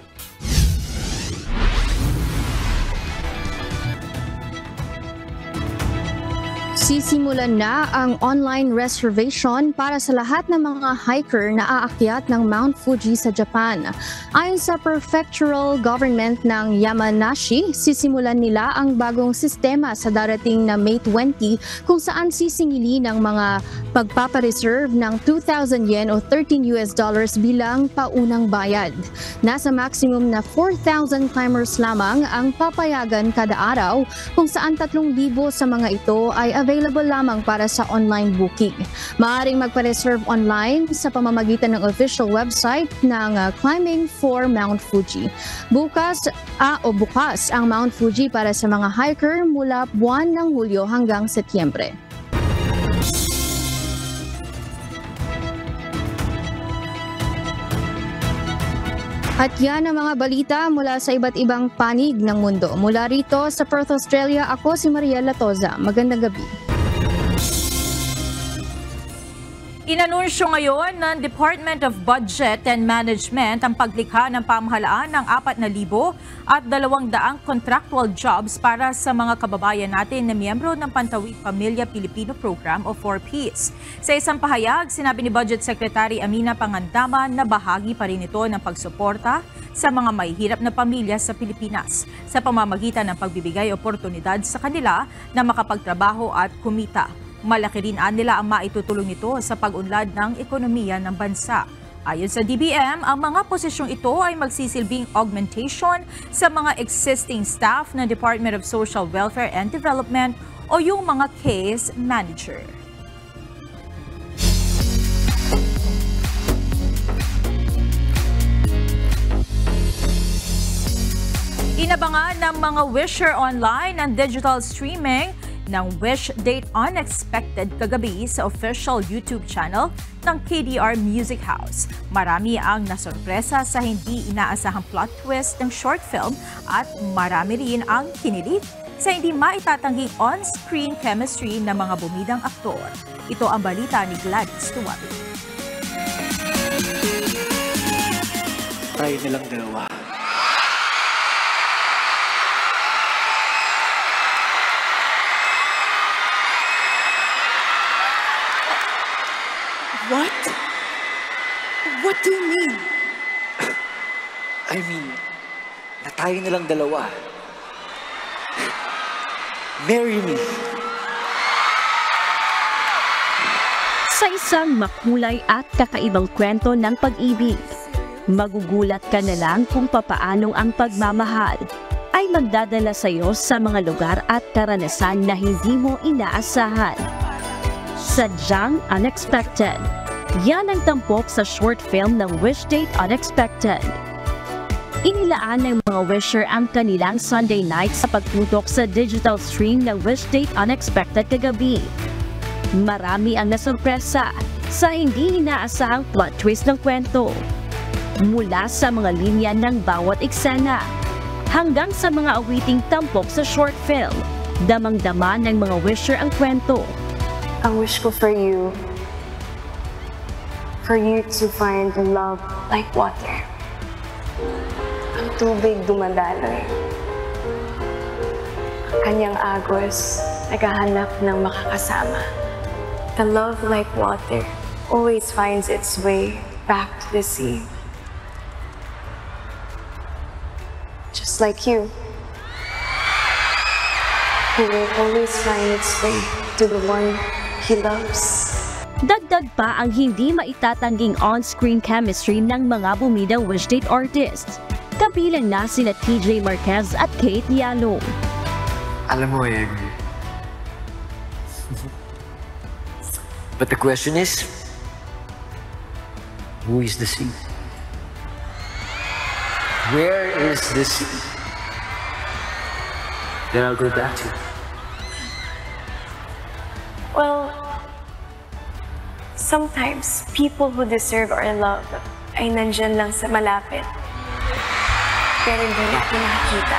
Sisimulan na ang online reservation para sa lahat ng mga hiker na aakyat ng Mount Fuji sa Japan. Ayon sa prefectural government ng Yamanashi, sisimulan nila ang bagong sistema sa darating na May twenty kung saan sisingili ng mga pagpapareserve ng two thousand yen o thirteen US dollars bilang paunang bayad. Nasa maximum na four thousand climbers lamang ang papayagan kada araw kung saan tatlong libo sa mga ito ay available available lamang para sa online booking. Maaaring magpa-reserve online sa pamamagitan ng official website ng uh, Climbing for Mount Fuji. Bukas ah, o bukas ang Mount Fuji para sa mga hiker mula buwan ng Hulyo hanggang Setyembre. At yan ang mga balita mula sa iba't ibang panig ng mundo. Mula rito sa Perth, Australia, ako si Mariel Latoza. Magandang gabi. Inanunsyo ngayon ng Department of Budget and Management ang paglikha ng pamahalaan ng apat na libo at dalawang daang contractual jobs para sa mga kababayan natin na miyembro ng Pantawid Pamilya Pilipino Program o four Ps. Sa isang pahayag, sinabi ni Budget Secretary Amina Pangandaman na bahagi pa rin ito ng pagsuporta sa mga mahihirap na pamilya sa Pilipinas sa pamamagitan ng pagbibigay oportunidad sa kanila na makapagtrabaho at kumita. Malaki rin nila ang maitutulong nito sa pag-unlad ng ekonomiya ng bansa. Ayon sa D B M, ang mga posisyong ito ay magsisilbing augmentation sa mga existing staff ng Department of Social Welfare and Development o yung mga case manager. Inabangan ng mga wisher online ang digital streaming ng Wish Date Unexpected kagabi sa official YouTube channel ng K D R Music House. Marami ang nasorpresa sa hindi inaasahang plot twist ng short film at marami rin ang kinilig sa hindi maitatangging on-screen chemistry ng mga bumidang aktor. Ito ang balita ni Gladys Tuwabi. Try nilang dalawa. What? What do you mean? I mean, na tayo nilang dalawa. Marry me. Sa isang makulay at kakaibang kwento ng pag-ibig, magugulat ka na lang kung papaanong ang pagmamahal ay magdadala sa iyo sa mga lugar at karanasan na hindi mo inaasahan. Sadyang unexpected. Yan ang tampok sa short film ng Wish Date Unexpected. Inilaan ng mga wisher ang kanilang Sunday night sa pagtutok sa digital stream ng Wish Date Unexpected kagabi. Marami ang nasurpresa sa hindi inaasahang plot twist ng kwento. Mula sa mga linya ng bawat eksena, hanggang sa mga awiting tampok sa short film, damang-dama ng mga wisher ang kwento. Ang wish ko for you, for you to find love like water. Ang tubig dumadaloy. Ang kanyang agos, naghahanap ng makakasama. The love like water always finds its way back to the sea. Just like you, who will always find its way to the one he loves. Dagdag pa ang hindi maitatangging on-screen chemistry ng mga bumidang Wish Date artists. Kabilang na sina T J Marquez at Kate Yalong. Alam mo, eh. But the question is, who is the sea? Where is the sea? Then I'll go back to. Well, sometimes people who deserve our love ay nandyan lang sa malapit. Pero hindi natin nakikita.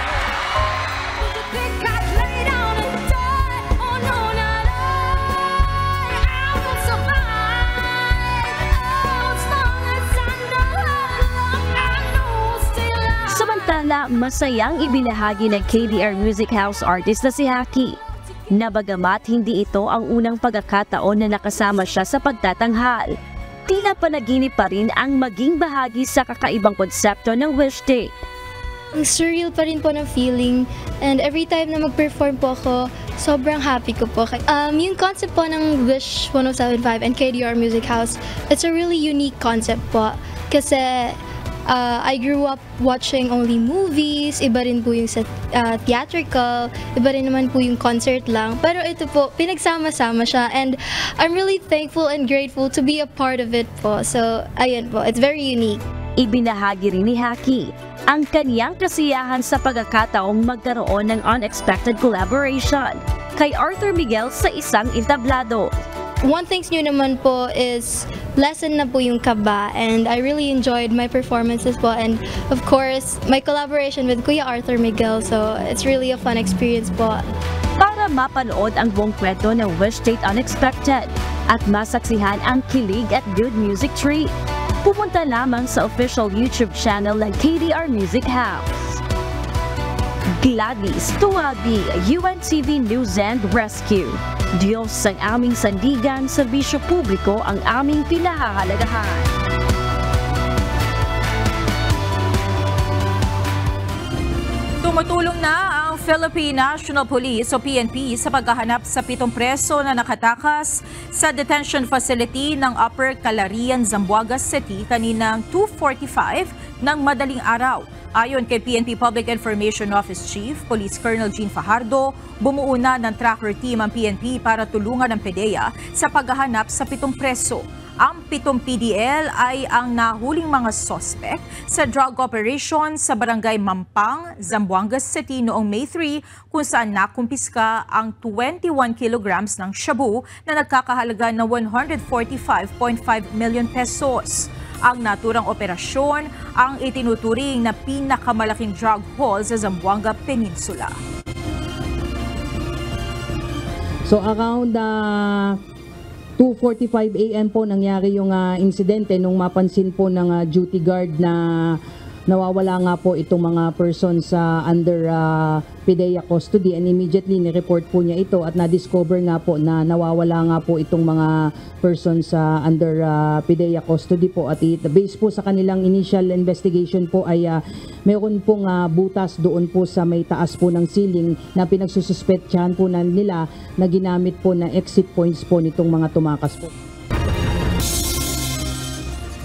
Samantala, masayang ibinahagi ng K D R Music House artist na si Haki, na bagamat hindi ito ang unang pagkakataon na nakasama siya sa pagtatanghal, tila panaginip pa rin ang maging bahagi sa kakaibang konsepto ng Wish Date. Ang surreal pa rin po ng feeling, and every time na mag-perform po ako, sobrang happy ko po. Um, yung concept po ng Wish one oh seven point five and K D R Music House, it's a really unique concept po. Kasi uh, I grew up watching only movies, iba rin po yung sa uh, theatrical, iba rin naman po yung concert lang. Pero ito po, pinagsama-sama siya, and I'm really thankful and grateful to be a part of it po. So, ayun po, it's very unique. Ibinahagi rin ni Haki ang kaniyang kasiyahan sa pagkakataong magkaroon ng unexpected collaboration kay Arthur Miguel sa isang entablado. One thing new naman po is lesson na po yung kaba, and I really enjoyed my performances po, and of course my collaboration with Kuya Arthur Miguel, so it's really a fun experience po. Para mapanood ang buong kwento ng Wish Date Unexpected at masaksihan ang kilig at good music treat, pumunta lamang sa official YouTube channel ng K D R Music House. Gladys Tuwabi, U N T V News and Rescue. Diyos ang aming sandigan, sa bisyo publiko ang aming pinahahalagahan. Tumutulong na ang Philippine National Police o P N P sa paghahanap sa pitong preso na nakatakas sa detention facility ng Upper Calarian, Zamboanga City kaninang two forty-five ng madaling araw. Ayon kay P N P Public Information Office Chief Police Colonel Jean Fajardo, bumuo na ng tracker team ang P N P para tulungan ang PDEA sa paghahanap sa pitong preso. Ang pitong P D L ay ang nahuling mga sospek sa drug operation sa Barangay Mampang, Zamboanga City noong May three, kung saan nakumpiska ang twenty-one kilograms ng shabu na nagkakahalaga ng one hundred forty-five point five million pesos. Ang naturang operasyon ang itinuturing na pinakamalaking drug haul sa Zamboanga Peninsula. So around uh, two forty-five a m po nangyari yung uh, insidente nung mapansin po ng uh, duty guard na nawawala nga po itong mga persons sa uh, under uh, PDEA custody, and immediately ni-report po niya ito at na-discover nga po na nawawala nga po itong mga persons sa uh, under uh, PDEA custody po, at it, based po sa kanilang initial investigation po ay uh, mayroon pong uh, butas doon po sa may taas po ng ceiling na pinagsususpetsahan po na nila na ginamit po na exit points po nitong mga tumakas po.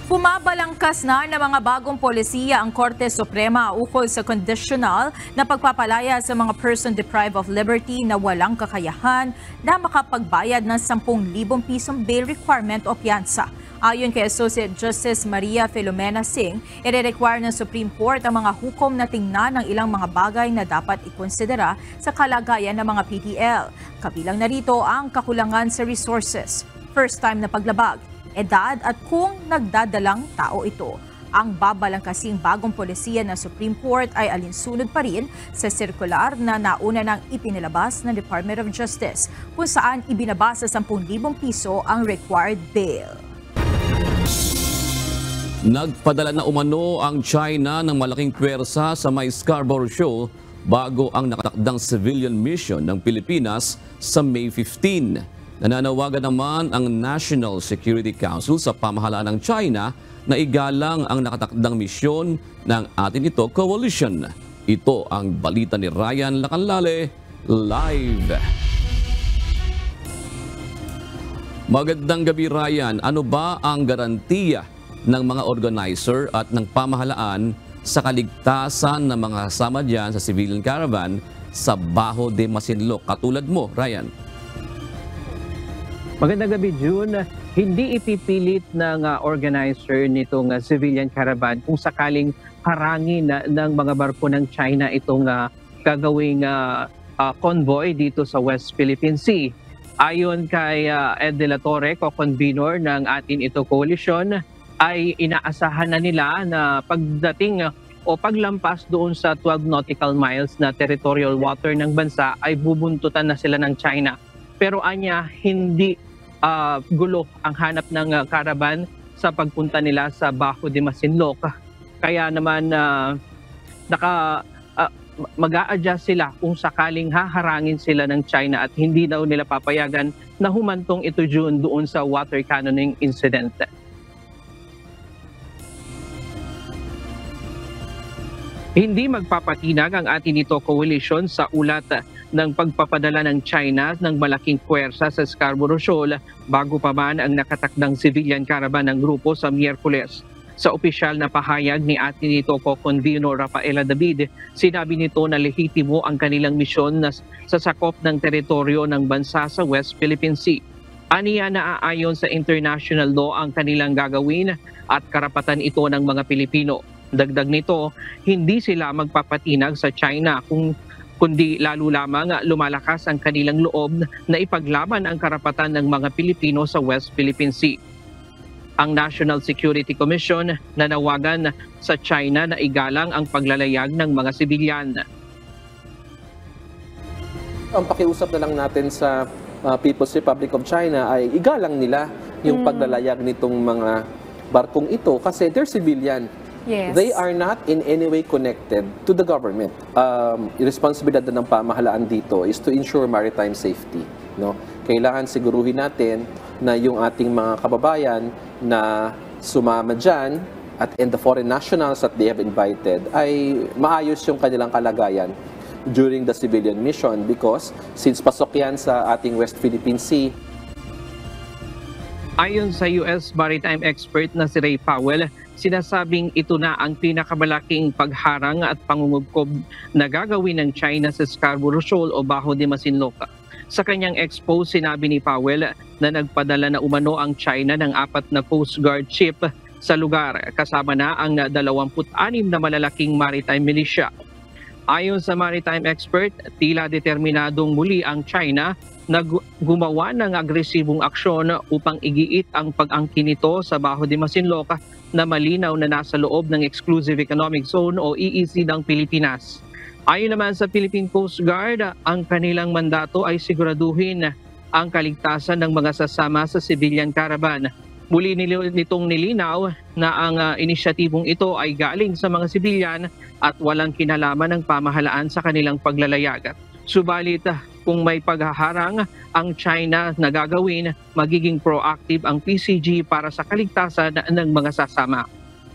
Bumabalangkas na ng mga bagong polisiya ang Korte Suprema ukol sa conditional na pagpapalaya sa mga person deprived of liberty na walang kakayahan na makapagbayad ng sampung libong pisong bail requirement o piyansa. Ayon kay Associate Justice Maria Filomena Singh, i-require ng Supreme Court ang mga hukom na tingnan ng ilang mga bagay na dapat ikonsidera sa kalagayan ng mga P D L. Kabilang narito ang kakulangan sa resources, first time na paglabag, edad at kung nagdadalang tao ito. Ang babalangkasing bagong polisiya ng Supreme Court ay alinsunod pa rin sa sirkular na nauna nang ipinilabas ng Department of Justice kung saan ibinaba sa sampung libong piso ang required bail. Nagpadala na umano ang China ng malaking pwersa sa may Scarborough Shoal bago ang nakatakdang civilian mission ng Pilipinas sa May fifteenth. Nananawagan naman ang National Security Council sa pamahalaan ng China na igalang ang nakatakdang misyon ng atin ito coalition. Ito ang balita ni Ryan Lacanlale, live. Magandang gabi Ryan, ano ba ang garantiya ng mga organizer at ng pamahalaan sa kaligtasan ng mga kasama dyan sa civilian caravan sa Bajo de Masinloc? Katulad mo, Ryan. Magandang gabi, June. Hindi ipipilit ng uh, organizer nitong uh, civilian caravan kung sakaling harangin uh, ng mga barko ng China itong uh, gagawing uh, uh, convoy dito sa West Philippine Sea. Ayon kay uh, Ed De La Torre, co-convenor ng atin ito coalition, ay inaasahan na nila na pagdating uh, o paglampas doon sa twelve nautical miles na territorial water ng bansa ay bubuntutan na sila ng China. Pero anya, hindi Uh, gulo ang hanap ng uh, caravan sa pagpunta nila sa Bajo de Masinloc. Kaya naman uh, naka uh, mag-a-adjust sila kung sakaling haharangin sila ng China at hindi daw nila papayagan na humantong ito June doon sa water cannoning incident. Hindi magpapatinag ang atin ito coalition sa ulat ng pagpapadala ng China ng malaking puwersa sa Scarborough Shoal bago pa man ang nakatakdang civilian caravan ng grupo sa Miyerkules. Sa opisyal na pahayag ni atin ito co-convenor Rafaela David, sinabi nito na lehitimo ang kanilang misyon na sa sakop ng teritoryo ng bansa sa West Philippine Sea. Aniya na aayon sa international law ang kanilang gagawin at karapatan ito ng mga Pilipino. Dagdag nito, hindi sila magpapatinag sa China kung kundi lalo lamang lumalakas ang kanilang loob na ipaglaban ang karapatan ng mga Pilipino sa West Philippine Sea. Ang National Security Commission nanawagan sa China na igalang ang paglalayag ng mga sibilyan. Ang pakiusap na lang natin sa uh, People's Republic of China ay igalang nila yung mm. paglalayag nitong mga barkong ito kasi they're civilian. Yes. They are not in any way connected to the government. Um, responsibilidad ng pamahalaan dito is to ensure maritime safety. No? Kailangan siguruhin natin na yung ating mga kababayan na sumama dyan at and the foreign nationals that they have invited ay maayos yung kanilang kalagayan during the civilian mission because since pasok yan sa ating West Philippine Sea. Ayon sa U S maritime expert na si Ray Powell, sinasabing ito na ang pinakamalaking pagharang at pangungubkob na gagawin ng China sa Scarborough Shoal o Bajo de Masinloc. Sa kanyang expose, sinabi ni Powell na nagpadala na umano ang China ng apat na Coast Guard ship sa lugar, kasama na ang dalawampu't anim na malalaking maritime militia. Ayon sa maritime expert, tila determinadong muli ang China na gumawa ng agresibong aksyon upang igiit ang pag-angkin nito sa Bajo de Masinloc na malinaw na nasa loob ng Exclusive Economic Zone o E E Z ng Pilipinas. Ayon naman sa Philippine Coast Guard, ang kanilang mandato ay siguraduhin ang kaligtasan ng mga sasama sa civilian caravan. Muli nitong nilinaw na ang uh, inisyatibong ito ay galing sa mga sibilyan at walang kinalaman ng pamahalaan sa kanilang paglalayag. Subalit kung may paghaharang ang China na gagawin, magiging proactive ang P C G para sa kaligtasan ng mga sasama.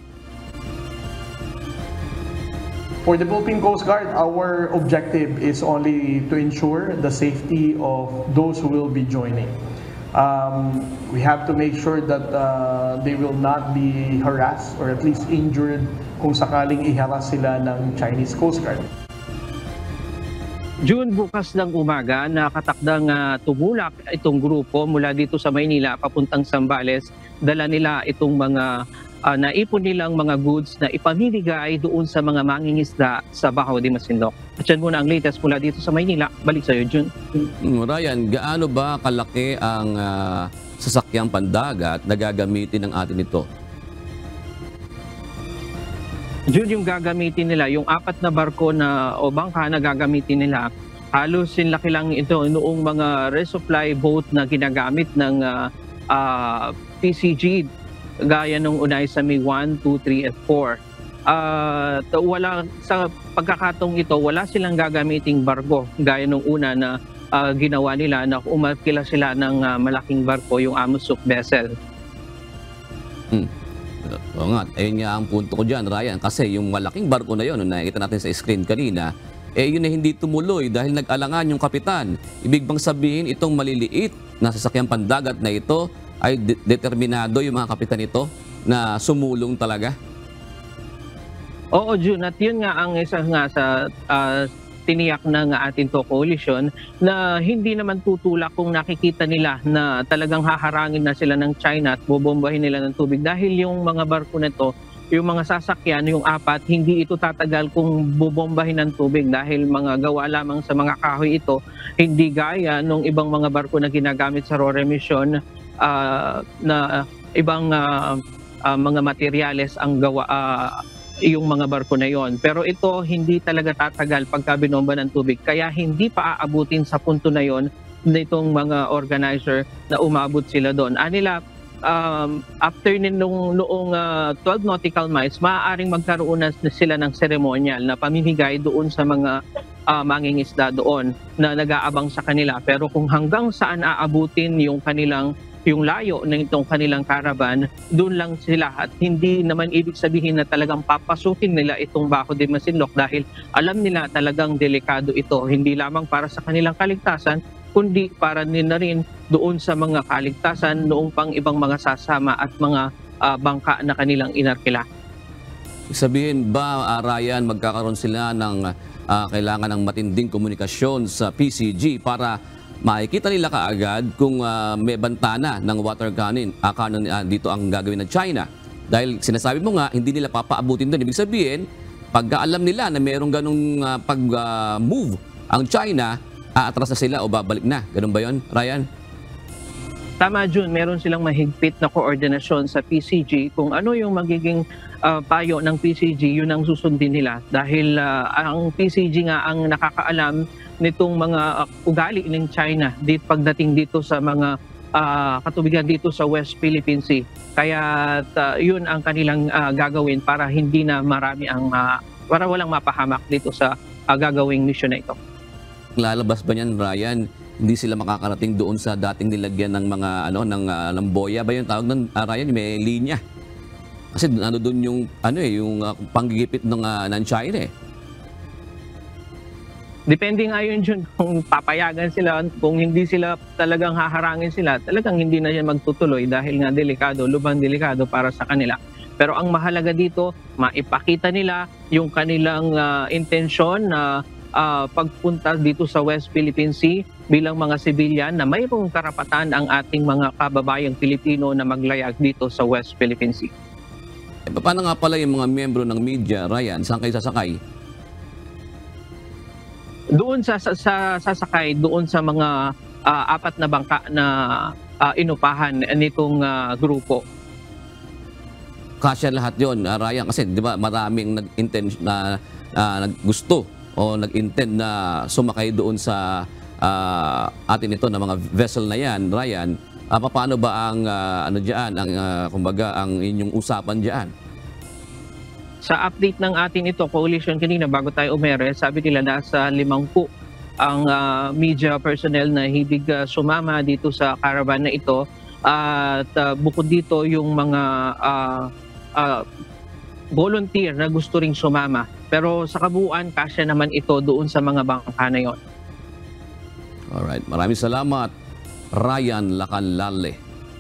For the Philippine Coast Guard, our objective is only to ensure the safety of those who will be joining. Um, we have to make sure that uh, they will not be harassed or at least injured kung sakaling iharas sila ng Chinese Coast Guard. June, bukas ng umaga, nakatakdang uh, tumulak itong grupo mula dito sa Maynila papuntang Zambales. Dala nila itong mga uh, naipon nilang mga goods na ipamimigay doon sa mga mangingisda sa Baho de Masinloc. At yan muna ang latest mula dito sa Maynila. Balik sa iyo, June. Ryan, gaano ba kalaki ang uh, sasakyang pandagat na gagamitin ng atin ito? June, yung gagamitin nila, yung apat na barko na o bangka na gagamitin nila, halos sinlaki lang ito noong mga resupply boat na ginagamit ng uh, uh, P C G gaya nung unay sa May one, two, three, at four. Uh, wala, sa pagkakatong ito, wala silang gagamiting barko gaya nung una na uh, ginawa nila na umakila sila ng uh, malaking barko, yung Amusuk vessel. Hmm. Oo nga, ayun nga ang punto ko dyan, Ryan, kasi yung malaking barko na yun, na nakikita natin sa screen kanina, eh yun na hindi tumuloy dahil nag-alangan yung kapitan. Ibig bang sabihin itong maliliit na sasakyang pandagat na ito ay de- determinado yung mga kapitan ito na sumulong talaga? Oo, June, at yun nga ang isa nga sa uh, tiniyak ng ating to coalition na hindi naman tutulak kung nakikita nila na talagang haharangin na sila ng China at bobombahin nila ng tubig dahil yung mga barko na to, yung mga sasakyan, yung apat, hindi ito tatagal kung bobombahin ng tubig dahil mga gawa lamang sa mga kahoy ito, hindi gaya nung ibang mga barko na ginagamit sa Rore mission uh, na ibang uh, uh, mga materyales ang gawa uh, yung mga barko na yon. Pero ito hindi talaga tatagal pagka binomba ng tubig. Kaya hindi pa aabutin sa punto na yon nitong mga organizer na umabot sila doon. Anila, um, after nung, noong uh, twelve nautical miles, maaaring magkaroon na sila ng ceremonial na pamimigay doon sa mga uh, mangingisda doon na nag-aabang sa kanila. Pero kung hanggang saan aabutin yung kanilang yung layo ng itong kanilang caravan, doon lang sila at hindi naman ibig sabihin na talagang papasukin nila itong Baho de Masinloc dahil alam nila talagang delikado ito, hindi lamang para sa kanilang kaligtasan, kundi para nila rin doon sa mga kaligtasan noong pang ibang mga sasama at mga uh, bangka na kanilang inarkila. Sabihin ba, uh, Ryan, magkakaroon sila ng uh, kailangan ng matinding komunikasyon sa P C G para makikita nila kaagad kung uh, may bantana ng water cannon, uh, cannon uh, dito ang gagawin ng China. Dahil sinasabi mo nga, hindi nila papaabutin doon. Ibig sabihin, pagka alam nila na mayroong ganong uh, pag-move uh, ang China, aatras na sila o babalik na. Ganun ba yun, Ryan? Tama, June. Meron silang mahigpit na koordinasyon sa P C G. Kung ano yung magiging uh, payo ng P C G, yun ang susundin nila. Dahil uh, ang P C G nga ang nakakaalam nitong mga uh, ugali ng China dito pagdating dito sa mga uh, katubigan dito sa West Philippine Sea. Kaya uh, yun ang kanilang uh, gagawin para hindi na marami ang uh, para walang mapahamak dito sa uh, gagawing mission na ito. Lalabas ba niyan, Ryan? Hindi sila makakarating doon sa dating nilagyan ng mga ano ng uh, ng boya ba yung tawag ng uh, Ryan, may linya. Kasi ano doon yung ano eh yung uh, panggigipit ng uh, ng China eh. Depende nga yun, Jun, kung papayagan sila, kung hindi sila talagang haharangin sila, talagang hindi na yan magtutuloy dahil nga delikado, lubang delikado para sa kanila. Pero ang mahalaga dito, maipakita nila yung kanilang uh, intensyon na uh, pagpunta dito sa West Philippine Sea bilang mga sibilyan na mayroong karapatan ang ating mga kababayang Pilipino na maglayag dito sa West Philippine Sea. E, paano nga pala yung mga miyembro ng media, Ryan? Saan kayo sasakay? Doon sa, sa, sa sasakay, doon sa mga uh, apat na bangka na uh, inupahan nitong uh, grupo. Kasya lahat yon, uh, Ryan, kasi di ba maraming nag-intend na uh, naggusto o nag-intend na sumakay doon sa uh, atin ito na mga vessel na yan, Ryan. Uh, paano ba ang uh, ano diyan, ang uh, kumbaga ang inyong usapan diyan? Sa update ng atin ito, coalition kanina bago tayo umere, sabi nila nasa limangpu ang uh, media personnel na hibig uh, sumama dito sa caravan na ito. At uh, bukod dito yung mga uh, uh, volunteer na gusto ring sumama. Pero sa kabuuan, kasya naman ito doon sa mga bangka na yon. Alright, maraming salamat, Ryan Lacanlale.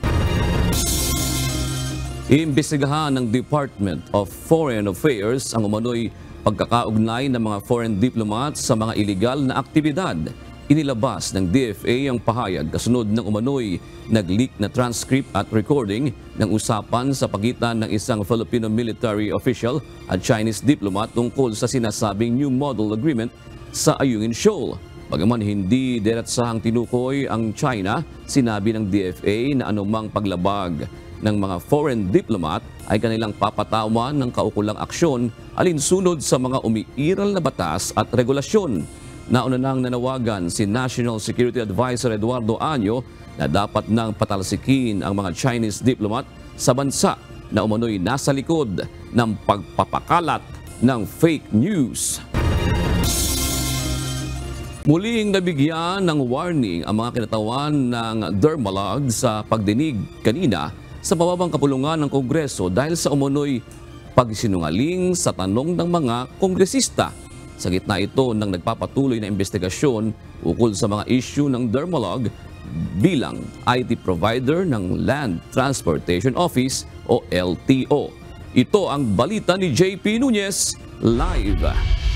Iimbestigahan ng Department of Foreign Affairs ang umano'y pagkakaugnay ng mga foreign diplomats sa mga iligal na aktibidad. Inilabas ng D F A ang pahayag kasunod ng umano'y nag-leak na transcript at recording ng usapan sa pagitan ng isang Filipino military official at Chinese diplomat tungkol sa sinasabing New Model Agreement sa Ayungin Shoal. Bagaman hindi diretsahang tinukoy ang China, sinabi ng D F A na anumang paglabag ng mga foreign diplomat ay kanilang papatawan ng kaukulang aksyon alinsunod sa mga umiiral na batas at regulasyon. Nauna nang nanawagan si National Security Advisor Eduardo Año na dapat nang patalsikin ang mga Chinese diplomat sa bansa na umano'y nasa likod ng pagpapakalat ng fake news. Muling nabigyan ng warning ang mga kinatawan ng Dermalog sa pagdinig kanina sa pababang kapulungan ng Kongreso dahil sa umano'y pagsinungaling sa tanong ng mga kongresista. Sa gitna ito ng nagpapatuloy na investigasyon ukol sa mga issue ng Dermalog bilang I T provider ng Land Transportation Office o L T O. Ito ang balita ni J P Nunez live.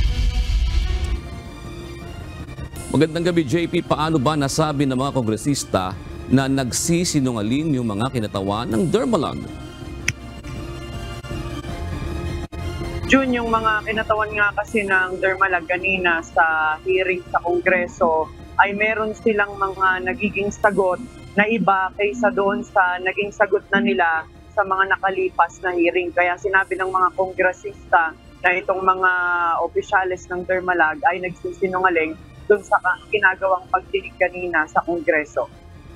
Magandang gabi J P, paano ba nasabi ng mga kongresista na nagsisinungaling yung mga kinatawan ng Dermalog? June, yung mga kinatawan nga kasi ng Dermalog kanina sa hearing sa Kongreso ay meron silang mga nagiging sagot na iba kaysa doon sa naging sagot na nila sa mga nakalipas na hearing. Kaya sinabi ng mga kongresista na itong mga opisyales ng Dermalog ay nagsisinungaling doon sa ginagawang pagdinig kanina sa Kongreso.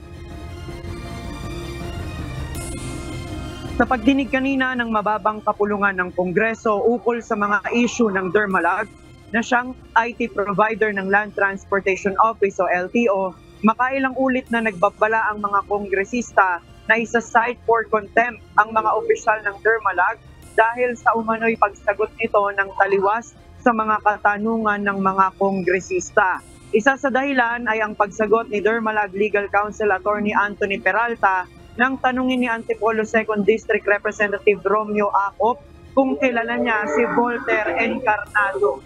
Sa pagdinig kanina ng mababang kapulungan ng Kongreso ukol sa mga issue ng Dermalog na siyang I T provider ng Land Transportation Office o L T O, makailang ulit na nagbabala ang mga kongresista na isa-cite for contempt ang mga opisyal ng Dermalog dahil sa umano'y pagsagot nito ng taliwas sa mga katanungan ng mga kongresista. Isa sa dahilan ay ang pagsagot ni Dermalog Legal Counsel Attorney Anthony Peralta nang tanungin ni Antipolo second District Representative Romeo Acop kung kilala niya si Volter Encarnado.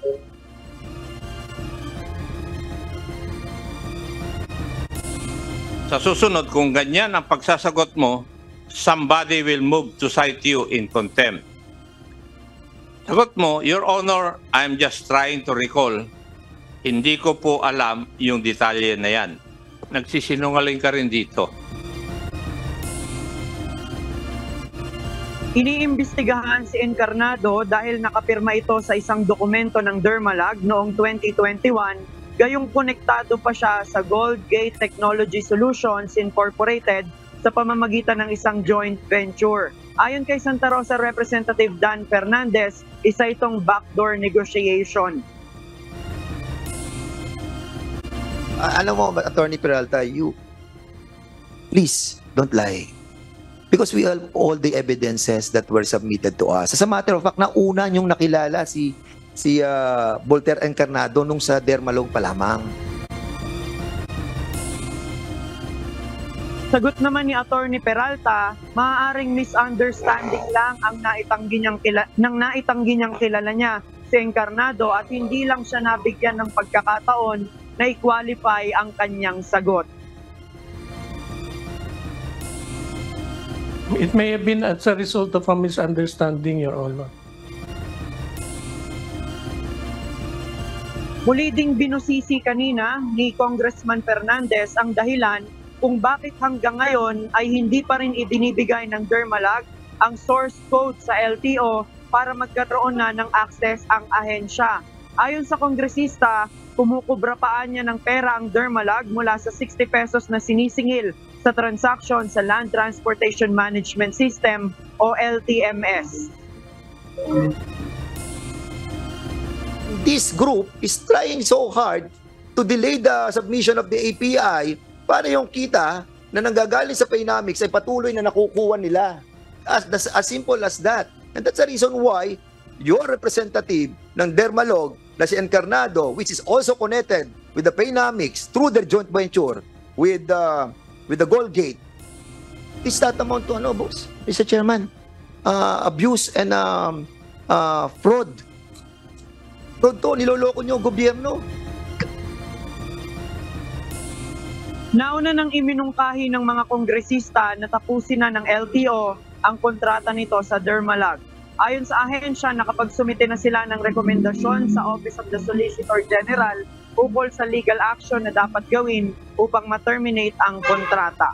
Sa susunod, kung ganyan ang pagsasagot mo, somebody will move to cite you in contempt. Sagot mo, Your Honor, I'm just trying to recall. Hindi ko po alam yung detalye na yan. Nagsisinungaling ka rin dito. Iniimbestigahan si Encarnado dahil nakapirma ito sa isang dokumento ng Dermalog noong twenty twenty-one, gayong konektado pa siya sa Gold Gate Technology Solutions Incorporated sa pamamagitan ng isang joint venture. Ayon kay Santa Rosa Representative Dan Fernandez, isa itong backdoor negotiation. Uh, alam mo, Attorney Peralta, you please don't lie. Because we have all the evidences that were submitted to us. As a matter of fact, nauna yung nakilala si si uh, Volter Encarnado nung sa Dermalog pa lamang. Sagot naman ni Attorney Peralta, maaaring misunderstanding lang ang naitanggi niyang kilala, nang naitanggi niyang kilala niya si Encarnado at hindi lang siya nabigyan ng pagkakataon na i-qualify ang kanyang sagot. It may have been as a result of a misunderstanding, Your Honor. Muli ding binusisi kanina ni Congressman Fernandez ang dahilan kung bakit hanggang ngayon ay hindi pa rin ibinibigay ng Dermalog ang source code sa L T O para magkaroon na ng access ang ahensya. Ayon sa kongresista, kumukubra pa niya ng pera ang Dermalog mula sa sixty pesos na sinisingil sa transaction sa Land Transportation Management System o L T M S. This group is trying so hard to delay the submission of the A P I para yung kita na nanggagaling sa Paynamics ay patuloy na nakukuha nila. As, as simple as that. And that's the reason why your representative ng Dermalog na si Encarnado, which is also connected with the Paynamics through their joint venture, with uh, with the Gold Gate is that amount to ano, boss? Mister Chairman, uh, abuse and um, uh, fraud. Fraud to, niloloko nyo ang gobyerno. Nauna nang iminungkahi ng mga kongresista na tapusin na ng L T O ang kontrata nito sa Dermalag. Ayon sa ahensya, nakapagsumite na sila ng rekomendasyon sa Office of the Solicitor General ukol sa legal action na dapat gawin upang ma-terminate ang kontrata.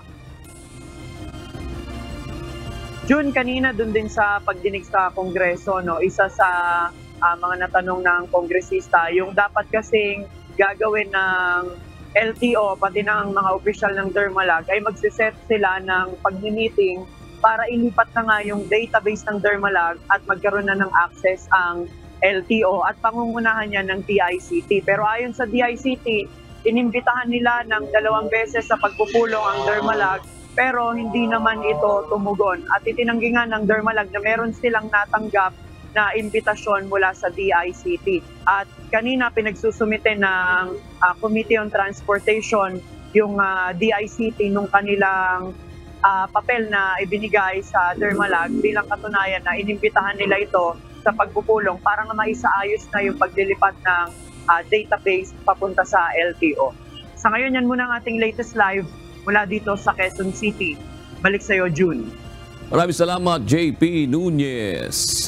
June, kanina dun din sa pagdinig sa Kongreso, no, isa sa uh, mga natanong ng kongresista, yung dapat kasing gagawin ng L T O, pati ng mga opisyal ng Dermalag, ay magsiset sila ng pag-meeting para ilipat na nga yung database ng Dermalag at magkaroon na ng access ang L T O at pangungunahan niya ng D I C T. Pero ayon sa D I C T, inimbitahan nila ng dalawang beses sa pagpupulong ang Dermalag pero hindi naman ito tumugon. At itinanggi nga ng Dermalag na meron silang natanggap na imbitasyon mula sa D I C T. At kanina pinagsusumite ng uh, Committee on Transportation yung uh, D I C T nung kanilang uh, papel na ibinigay sa Dermalag bilang katunayan na inimbitahan nila ito sa pagpupulong para nga maisaayos na yung paglilipat ng uh, database papunta sa L T O. Sa ngayon, yan muna ang ating latest live mula dito sa Quezon City. Balik sa iyo, June. Maraming salamat, J P Nunez.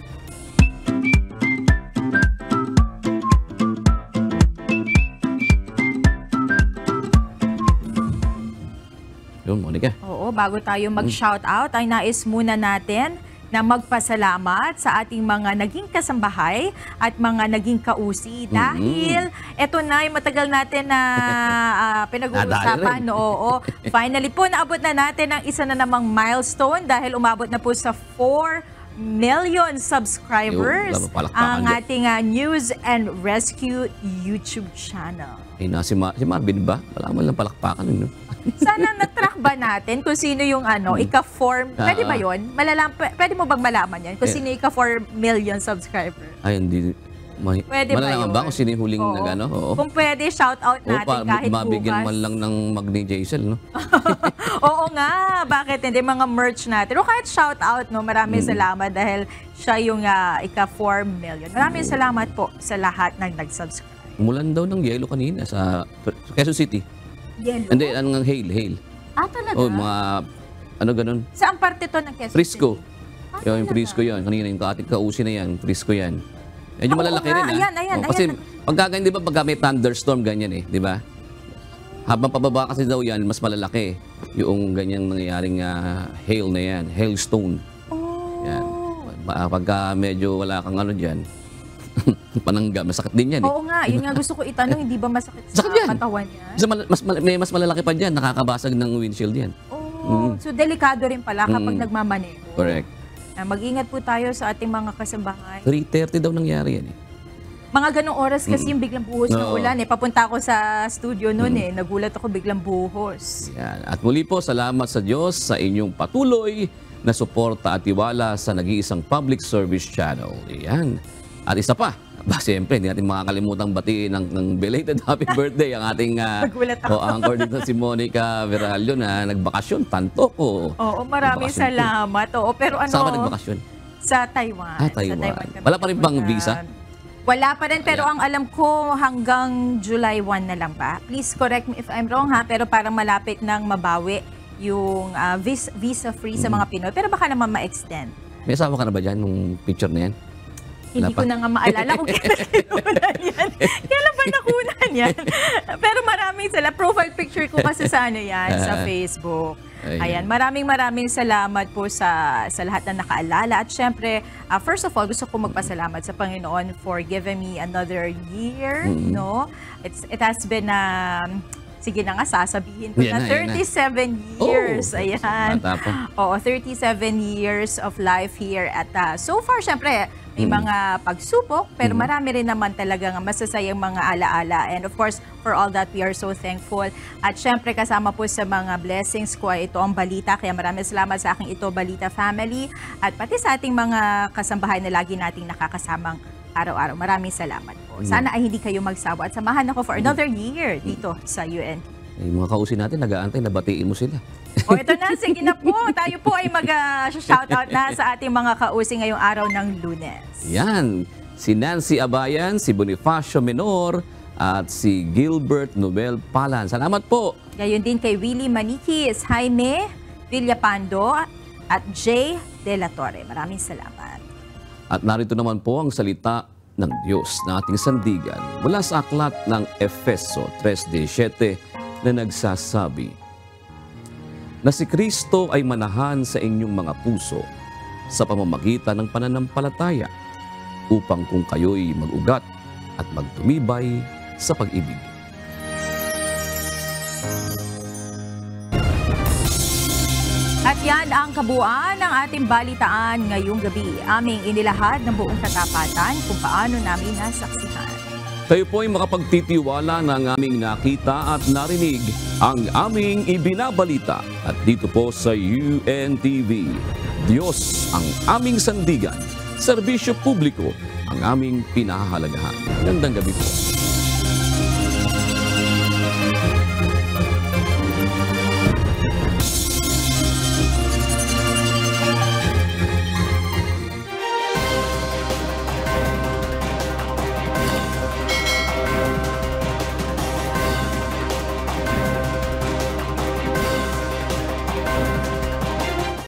Yun, Monica. Oo, bago tayo mag-shout out, ay nais muna natin na magpasalamat sa ating mga naging kasambahay at mga naging kausi dahil eto na yung matagal natin na uh, pinag-uusapan. Oo, finally po naabot na natin ang isa na namang milestone dahil umabot na po sa four million subscribers Yo, ang ating uh, News and Rescue YouTube channel. Eh, na, si, Ma si Marvin ba? Wala mo lang palakpakan. No? Sana na-track ba natin kung sino yung ano, ika-form, pwede ba yun? Malalam, pwede mo bang malaman yan? Kung eh, sino ika-four million subscriber? Ay, hindi. May, pwede ba yun? ba kung sino yung huling Oo. nag ano? Oo. Kung pwede, shout out natin Oo, pa, kahit mabigyan bukas. man lang ng Magni Jaisel, no? Oo nga, bakit hindi? Mga merch natin. O kahit shout out, no? Maraming mm. salamat dahil siya yung uh, ika-four million. Maraming mm. salamat po sa lahat ng nag-subscribe. Umulan daw ng yelo kanina sa Quezon City. Yelo? Hindi, ano ng hail, hail. Ah, talaga? Oh, mga, ano ganun? Saan parte to ng Quezon Frisco. City? Ah, yung Frisco yun. Kanina yung ating kausi na yan. Frisco yan. Yan yung ah, malalaki nga. rin, ha? Ayan, ayan, oh, kasi, ayan. pagka ganyan, di ba, pagka may thunderstorm, ganyan eh, di ba? Habang pababa kasi daw yan, mas malalaki yung ganyang nangyayaring uh, hail na yan. Hailstone. Oh. Yan. Pagka medyo wala kang ano dyan, panangga, masakit din yan eh. Oo nga, yun nga gusto ko itanong, hindi ba masakit sa katawan niya? Mas, mas, may mas malalaki pa dyan, nakakabasag ng windshield yan. Oh, mm. So delikado rin pala kapag mm. nagmamaneho. Correct. Uh, mag-ingat po tayo sa ating mga kasambahay. three thirty daw nangyari yan eh. Mga ganong oras kasi mm. yung biglang buhos no. ng ulan eh. Papunta ako sa studio noon mm. eh. Nagulat ako biglang buhos. Yan. At muli po, salamat sa Diyos sa inyong patuloy na suporta at tiwala sa nag-iisang public service channel. Yan. At isa pa, ba, siyempre, hindi natin makakalimutang batiin ng, ng belated happy birthday ang ating uh, o anchor dito si Monica Veralio na nagbakasyon, tanto ko. Oo, maraming salamat. Oo, pero ano? Saan ka nagbakasyon? Sa Taiwan. Ah, Taiwan. Sa Taiwan Wala pa rin bang visa? Wala pa rin, pero ang alam ko hanggang July first na lang ba? Please correct me if I'm wrong ha, pero parang malapit nang mabawi yung uh, visa-free sa mga Pinoy. Pero baka naman ma-extend. May asawa ka na ba dyan nung picture na yan? Hindi ko na nga maalala kung kailan nakunan yan. Kailan ba nakunan yan? Pero maraming sila. Profile picture ko kasi sa ano yan, sa Facebook. Ayan, maraming maraming salamat po sa sa lahat na nakaalala. At syempre, uh, first of all, gusto ko magpasalamat sa Panginoon for giving me another year. Mm-hmm. No, It's, it has been um, sige na nga, sasabihin ko yan na, thirty-seven na. years. Oh, ayan. Oo, thirty-seven years of life here. At uh, so far, syempre, may mm. mga pagsupok, pero mm. marami rin naman talagang masasayang mga alaala. And of course, for all that, we are so thankful. At syempre, kasama po sa mga blessings ko ay ito ang balita. Kaya maraming salamat sa aking Ito Balita family. At pati sa ating mga kasambahay na lagi nating nakakasamang araw-araw. Maraming salamat po. Sana ay hindi kayo magsawa at samahan ako for another year dito sa U N. Yung mga kausin natin, nag-aantay, nabatiin mo sila. O ito na, sige na po. Tayo po ay mag-shoutout na sa ating mga kausin ngayong araw ng Lunes. Yan, si Nancy Abayan, si Bonifacio Menor, at si Gilbert Nobel Palan. Salamat po. Gayon din kay Willie Maniquis, Jaime Villapando, at Jay De La Torre. Maraming salamat. At narito naman po ang salita ng Diyos na ating sandigan mula sa aklat ng Efeso tres diecisiete na nagsasabi na si Kristo ay manahan sa inyong mga puso sa pamamagitan ng pananampalataya upang kung kayo'y mag-ugat at magtumibay sa pag-ibig. At yan ang kabuuan ng ating balitaan ngayong gabi. Aming inilahad ng buong katapatan kung paano namin nasaksihan. Kayo po ay makapagtitiwala ng aming nakita at narinig ang aming ibinabalita. At dito po sa U N T V, Diyos ang aming sandigan, serbisyo publiko ang aming pinahahalagahan. Magandang gabi po.